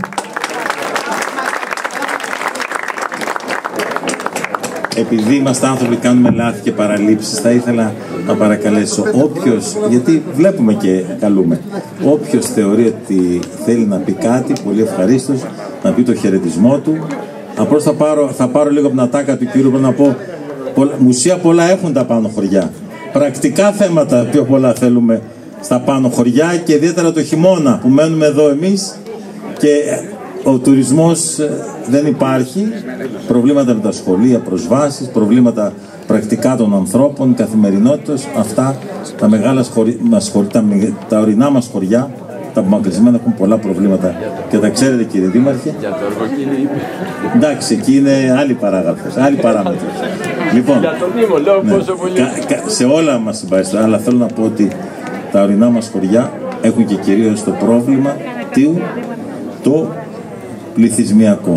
Επειδή είμαστε άνθρωποι, κάνουμε λάθη και παραλήψεις, θα ήθελα να παρακαλέσω όποιος, γιατί βλέπουμε και καλούμε, όποιος θεωρεί ότι θέλει να πει κάτι, πολύ ευχαρίστως, να πει το χαιρετισμό του. Απλώς θα πάρω, θα πάρω λίγο από την ατάκα του κύριου, να πω, πολλα, μουσεία πολλά έχουν τα πάνω χωριά. Πρακτικά θέματα πιο πολλά θέλουμε στα πάνω χωριά και ιδιαίτερα το χειμώνα που μένουμε εδώ εμείς και ο τουρισμός δεν υπάρχει, προβλήματα με τα σχολεία, προσβάσεις, προβλήματα πρακτικά των ανθρώπων, καθημερινότητας, αυτά τα μεγάλα σχολ... μας σχολ... τα... τα ορεινά μας χωριά, τα απομακρυσμένα έχουν πολλά προβλήματα και τα ξέρετε κύριε Δήμαρχε. Για το εργοκίνη είπε. Εντάξει, εκεί είναι άλλη παράγραφος, άλλη παράμετρος. Λοιπόν, για τον Δήμο λέω ναι, πόσο πολύ. Κα... Κα... σε όλα μας συμπαριστώ, αλλά θέλω να πω ότι τα ορεινά μας χωριά έχουν και κυρίως το πρόβλημα του το πληθυσμιακό.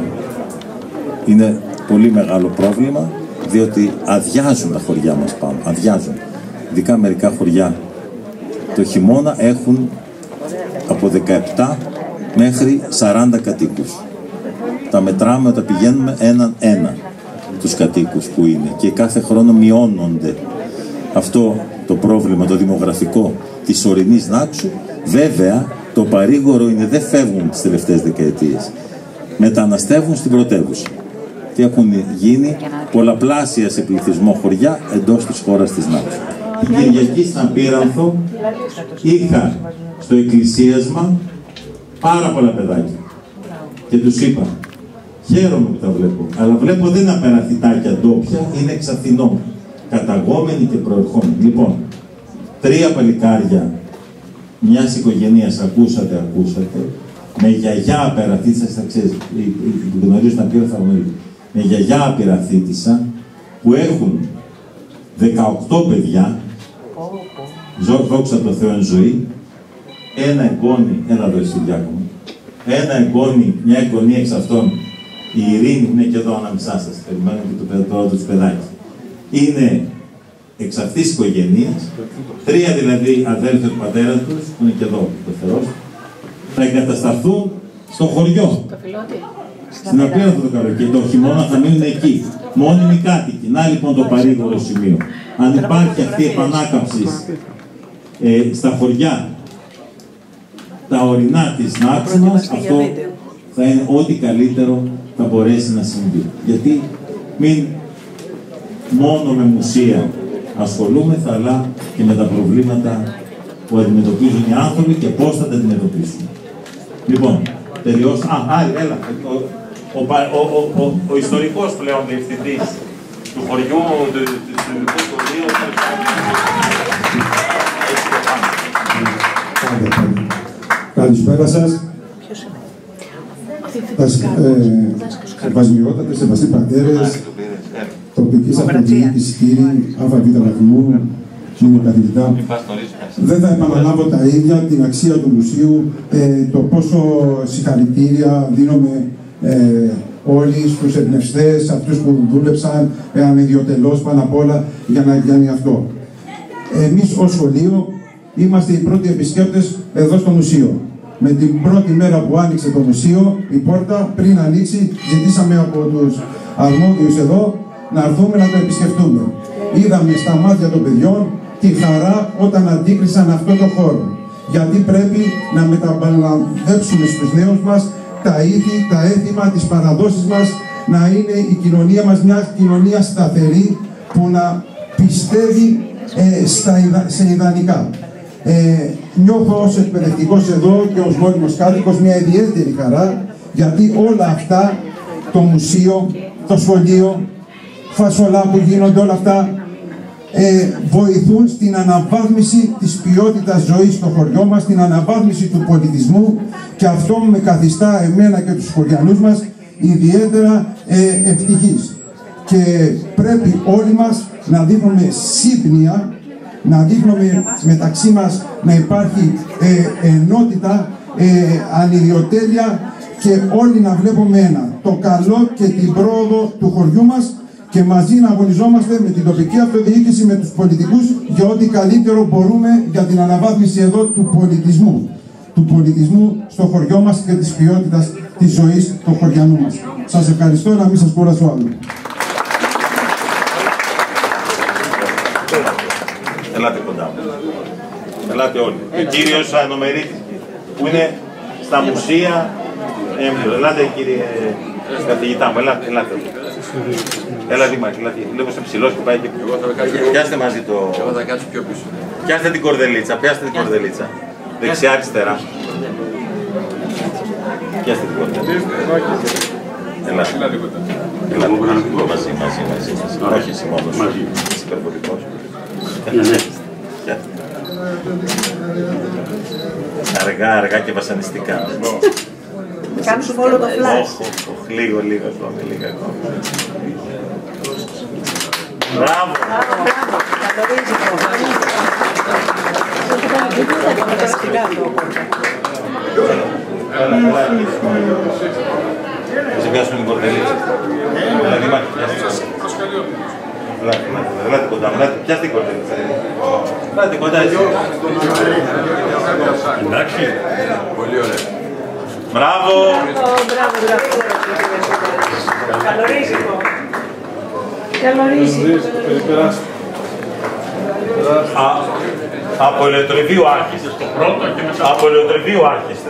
Είναι πολύ μεγάλο πρόβλημα, διότι αδειάζουν τα χωριά μας πάνω, αδειάζουν. Ειδικά μερικά χωριά το χειμώνα έχουν από δεκαεπτά μέχρι σαράντα κατοίκους. Τα μετράμε όταν πηγαίνουμε έναν ένα τους κατοίκους που είναι και κάθε χρόνο μειώνονται. Αυτό το πρόβλημα, το δημογραφικό της ορεινής Νάξου, βέβαια το παρήγορο είναι δεν φεύγουν τις τελευταίες δεκαετίες. Μεταναστεύουν στην πρωτεύουσα και έχουν γίνει πολλαπλάσια σε πληθυσμό χωριά εντός της χώρας της Νάξου. Την Κυριακή στην Απίρανθο είχα στο εκκλησίασμα πάρα πολλά παιδάκια και τους είπα χαίρομαι που τα βλέπω, αλλά βλέπω δεν είναι απεραθητάκια ντόπια, είναι εξ Αθηνών, καταγόμενοι και προερχόμενοι. Λοιπόν, τρία παλικάρια μιας οικογένειας, ακούσατε, ακούσατε, με γιαγιά απεραθήτησα, ξέρεις, που γνωρίζουν τα πήρα θα γνωρίζουν, με γιαγιά απεραθήτησα, που έχουν δεκαοκτώ παιδιά, δόξα τω Θεώ εν ζωή, ένα εγγόνι, έλα εδώ εσύ Διάκονο, ένα εγγόνι, μια εγγονή εξ αυτών η ειρήνη που είναι και εδώ ανάμεσά σας, περιμένουμε και το παιδό του παιδάκι, είναι εξ αυτής της οικογένειας, τρία δηλαδή αδέλφια του πατέρα τους, που είναι και εδώ ο πεθερός, θα εγκατασταθούν στο χωριό. Στην Απίρα το καλοκαίρι, το χειμώνα θα μείνουν εκεί. Μόνιμοι κάτοικοι. Να λοιπόν το παρήγορο σημείο. Αν υπάρχει αυτή η επανάκαμψη ε, στα χωριά, τα ορεινά της Νάξινας, αυτό θα είναι ό,τι καλύτερο θα μπορέσει να συμβεί. Γιατί μην μόνο με μουσεία ασχολούμεθα, αλλά και με τα προβλήματα που αντιμετωπίζουν οι άνθρωποι και πώς θα τα αντιμετωπίσουν. Λοιπόν, τελειώς. Α, Άρη, έλα. Ο, ο, ο, ο, ο ιστορικός πλέον διευθυντής του χωριού, του ιστορικού σχολείου. Καλησπέρα σας. Σεβασμιότατες, σεβαστοί πατέρες, τοπικής αυτοδιοίκησης, κύριοι, ΑΒ βαθμού, κύριε καθηγητά. Δεν θα επαναλάβω τα ίδια, την αξία του μουσείου, ε, το πόσο συγχαρητήρια δίνουμε ε, όλοι στους εμπνευστές, αυτούς που δούλεψαν ε, ανιδιοτελώς πάνω απ' όλα για να γίνει αυτό. Εμείς ως σχολείο είμαστε οι πρώτοι επισκέπτες εδώ στο μουσείο. Με την πρώτη μέρα που άνοιξε το μουσείο, η πόρτα, πριν ανοίξει, ζητήσαμε από τους αρμόδιους εδώ να έρθουμε να το επισκεφτούμε. Είδαμε στα μάτια των παιδιών τη χαρά όταν αντίκρισαν αυτό το χώρο. Γιατί πρέπει να μεταπαλανδέψουμε στους νέους μας τα ήθη, τα έθιμα, τις παραδόσεις μας, να είναι η κοινωνία μας μια κοινωνία σταθερή που να πιστεύει ε, στα, σε ιδανικά. Ε, νιώθω ως εκπαιδευτικός εδώ και ως μόνιμος κάτοικος μια ιδιαίτερη χαρά, γιατί όλα αυτά, το μουσείο, το σχολείο, φασολά που γίνονται, όλα αυτά ε, βοηθούν στην αναβάθμιση της ποιότητας ζωής στο χωριό μας, στην αναβάθμιση του πολιτισμού, και αυτό με καθιστά εμένα και τους χωριανούς μας ιδιαίτερα ε, ευτυχείς. Και πρέπει όλοι μας να δείχνουμε σύμπνοια, να δείχνουμε μεταξύ μας να υπάρχει ε, ενότητα, ε, ανιδιοτέλεια, και όλοι να βλέπουμε ένα, το καλό και την πρόοδο του χωριού μας, και μαζί να αγωνιζόμαστε με την τοπική αυτοδιοίκηση, με τους πολιτικούς, για ό,τι καλύτερο μπορούμε για την αναβάθμιση εδώ του πολιτισμού. Του πολιτισμού στο χωριό μας και της ποιότητας της ζωής των χωριανών μας. Σας ευχαριστώ, να μην σας κουράσω άλλο. Ελάτε κοντά μου. Ελάτε όλοι. Ο κύριος Ανομερίτης, που είναι στα μουσεία. Ελάτε κύριε καθηγητά μου, ελάτε, ελάτε. Έλα Δήμαρχε, ελάτε. Λίγο σε ψηλός που πάει και πιο. Πιάστε μαζί το... Εγώ θα κάτσω πιο πίσω. Πιάστε την κορδελίτσα, πιάστε την κορδελίτσα. Δεξιά, αριστερά. Πιάστε την κορδελίτσα. Ελάτε. Ελάτε μαζί, μαζί, μαζί. Όχι εσύ μόνος. Είσαι υπερβολικός. Αργά, αργά και βασανιστικά. Κάνεις όλο το φλάσ. Λίγο, λίγο ακόμη, λίγο ακόμη. Μπράβο! Θα σε πιάσουμε την κορδελίτσα. Δηλαδή, μάχη, πιάστε. Ελάτε κοντά, πιάστε την κορδελίτσα. Ελάτε κοντά, έτσι. Εντάξει. Πολύ ωραία. Μπράβο! Μπράβο, μπράβο. Καλορίζικο. Καλορίζικο. Από ηλεκτροβίου άρχιστε. Από ηλεκτροβίου άρχιστε.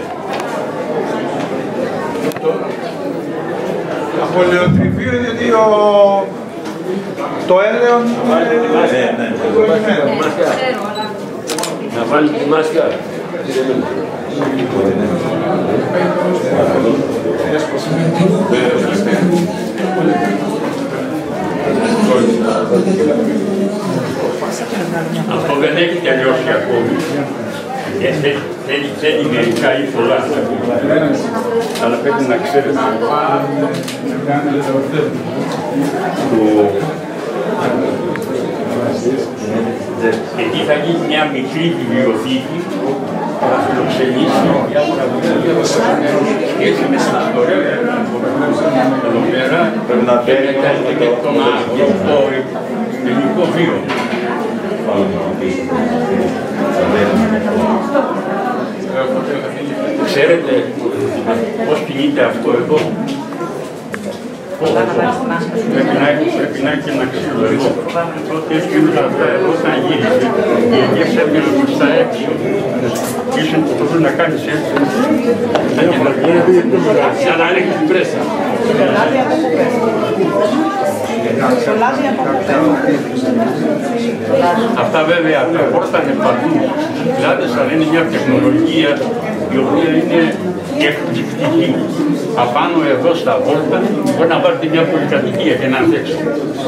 Από ηλεκτροβίου είναι γιατί το έλεον είναι προηγουμένο. Να βάλει τη μάσκα. Αυτό δεν έχει τελειώσει ακόμη. Θέλει μερικά ή πολλά. Αλλά πρέπει να ξέρετε. Εκεί θα γίνει μια μικρή βιβλιοθήκη να φιλοξενήσει διάφορα βιβλία σχέση με την ιστορία εδώ πέρα και με το ελληνικό βίο. Ξέρετε πώς κινείται αυτό εδώ? Πρέπει να έχει και ένα ξύλο εδώ. Τότε σκύλουν αυτά εδώ, όταν γύρισε, οι αιγές έβγαιναν προς τα έξω. Ήσουν που πρέπει να κάνεις έτσι. Σαν να ρίχνει την πρέσα. Αυτά βέβαια τα πόρτανε παντού. Δηλαδή, αλλά είναι μια τεχνολογία η οποία είναι εκπληκτική. Απάνω εδώ στα βόλτα μπορεί να βάλετε μια πολυκατοικία και να αντέξω.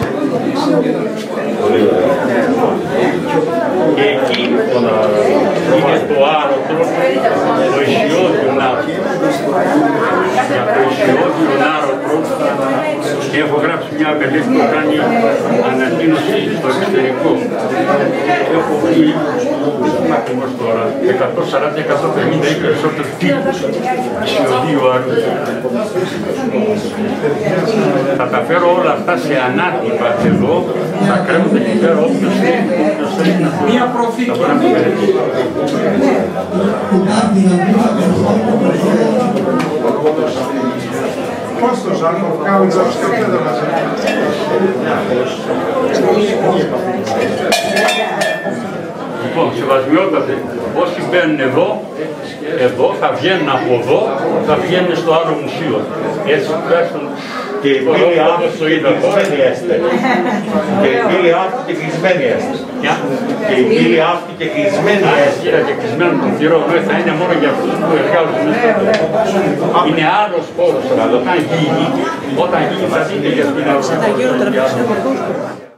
Και εκεί είναι το άρωτρο, το ισιόδιον άρωτρο. Για το ισιόδιον άρωτρο έχω γράψει μια μελέτη που κάνει ανακοίνωση στο εξωτερικό. Έχω βρει, δεν ακριβώς τώρα, εκατόν σαράντα με εκατόν πενήντα ή περισσότερους τύπους ισιοδίου άρωτρου. Θα τα φέρω όλα αυτά σε ανάρτυπα εδώ, θα κρέμονται εκεί πέρα όποιος θέλει να το μία προθήκη. Θα μπορεί να το μελετήσει. Κώστος, αν το κάνω τζαμπσκαπέ δεν μας Λοιπόν, σεβασμιότατε, όσοι μπαίνουν εδώ, εδώ θα βγαίνουν από εδώ, θα βγαίνουν στο άλλο μουσείο. Έτσι τουλάχιστον και η πύλη αυτή και κλεισμένη έστε. Και η πύλη αυτή και κλεισμένη έστε. Και η πύλη αυτή και κλεισμένη έστε. Και κλεισμένο τον θηρό θα είναι μόνο για αυτούς που εργάζονται μέσα. Είναι άλλος χώρος. Όταν γίνει, όταν γίνει θα δείτε γιατί να γίνουν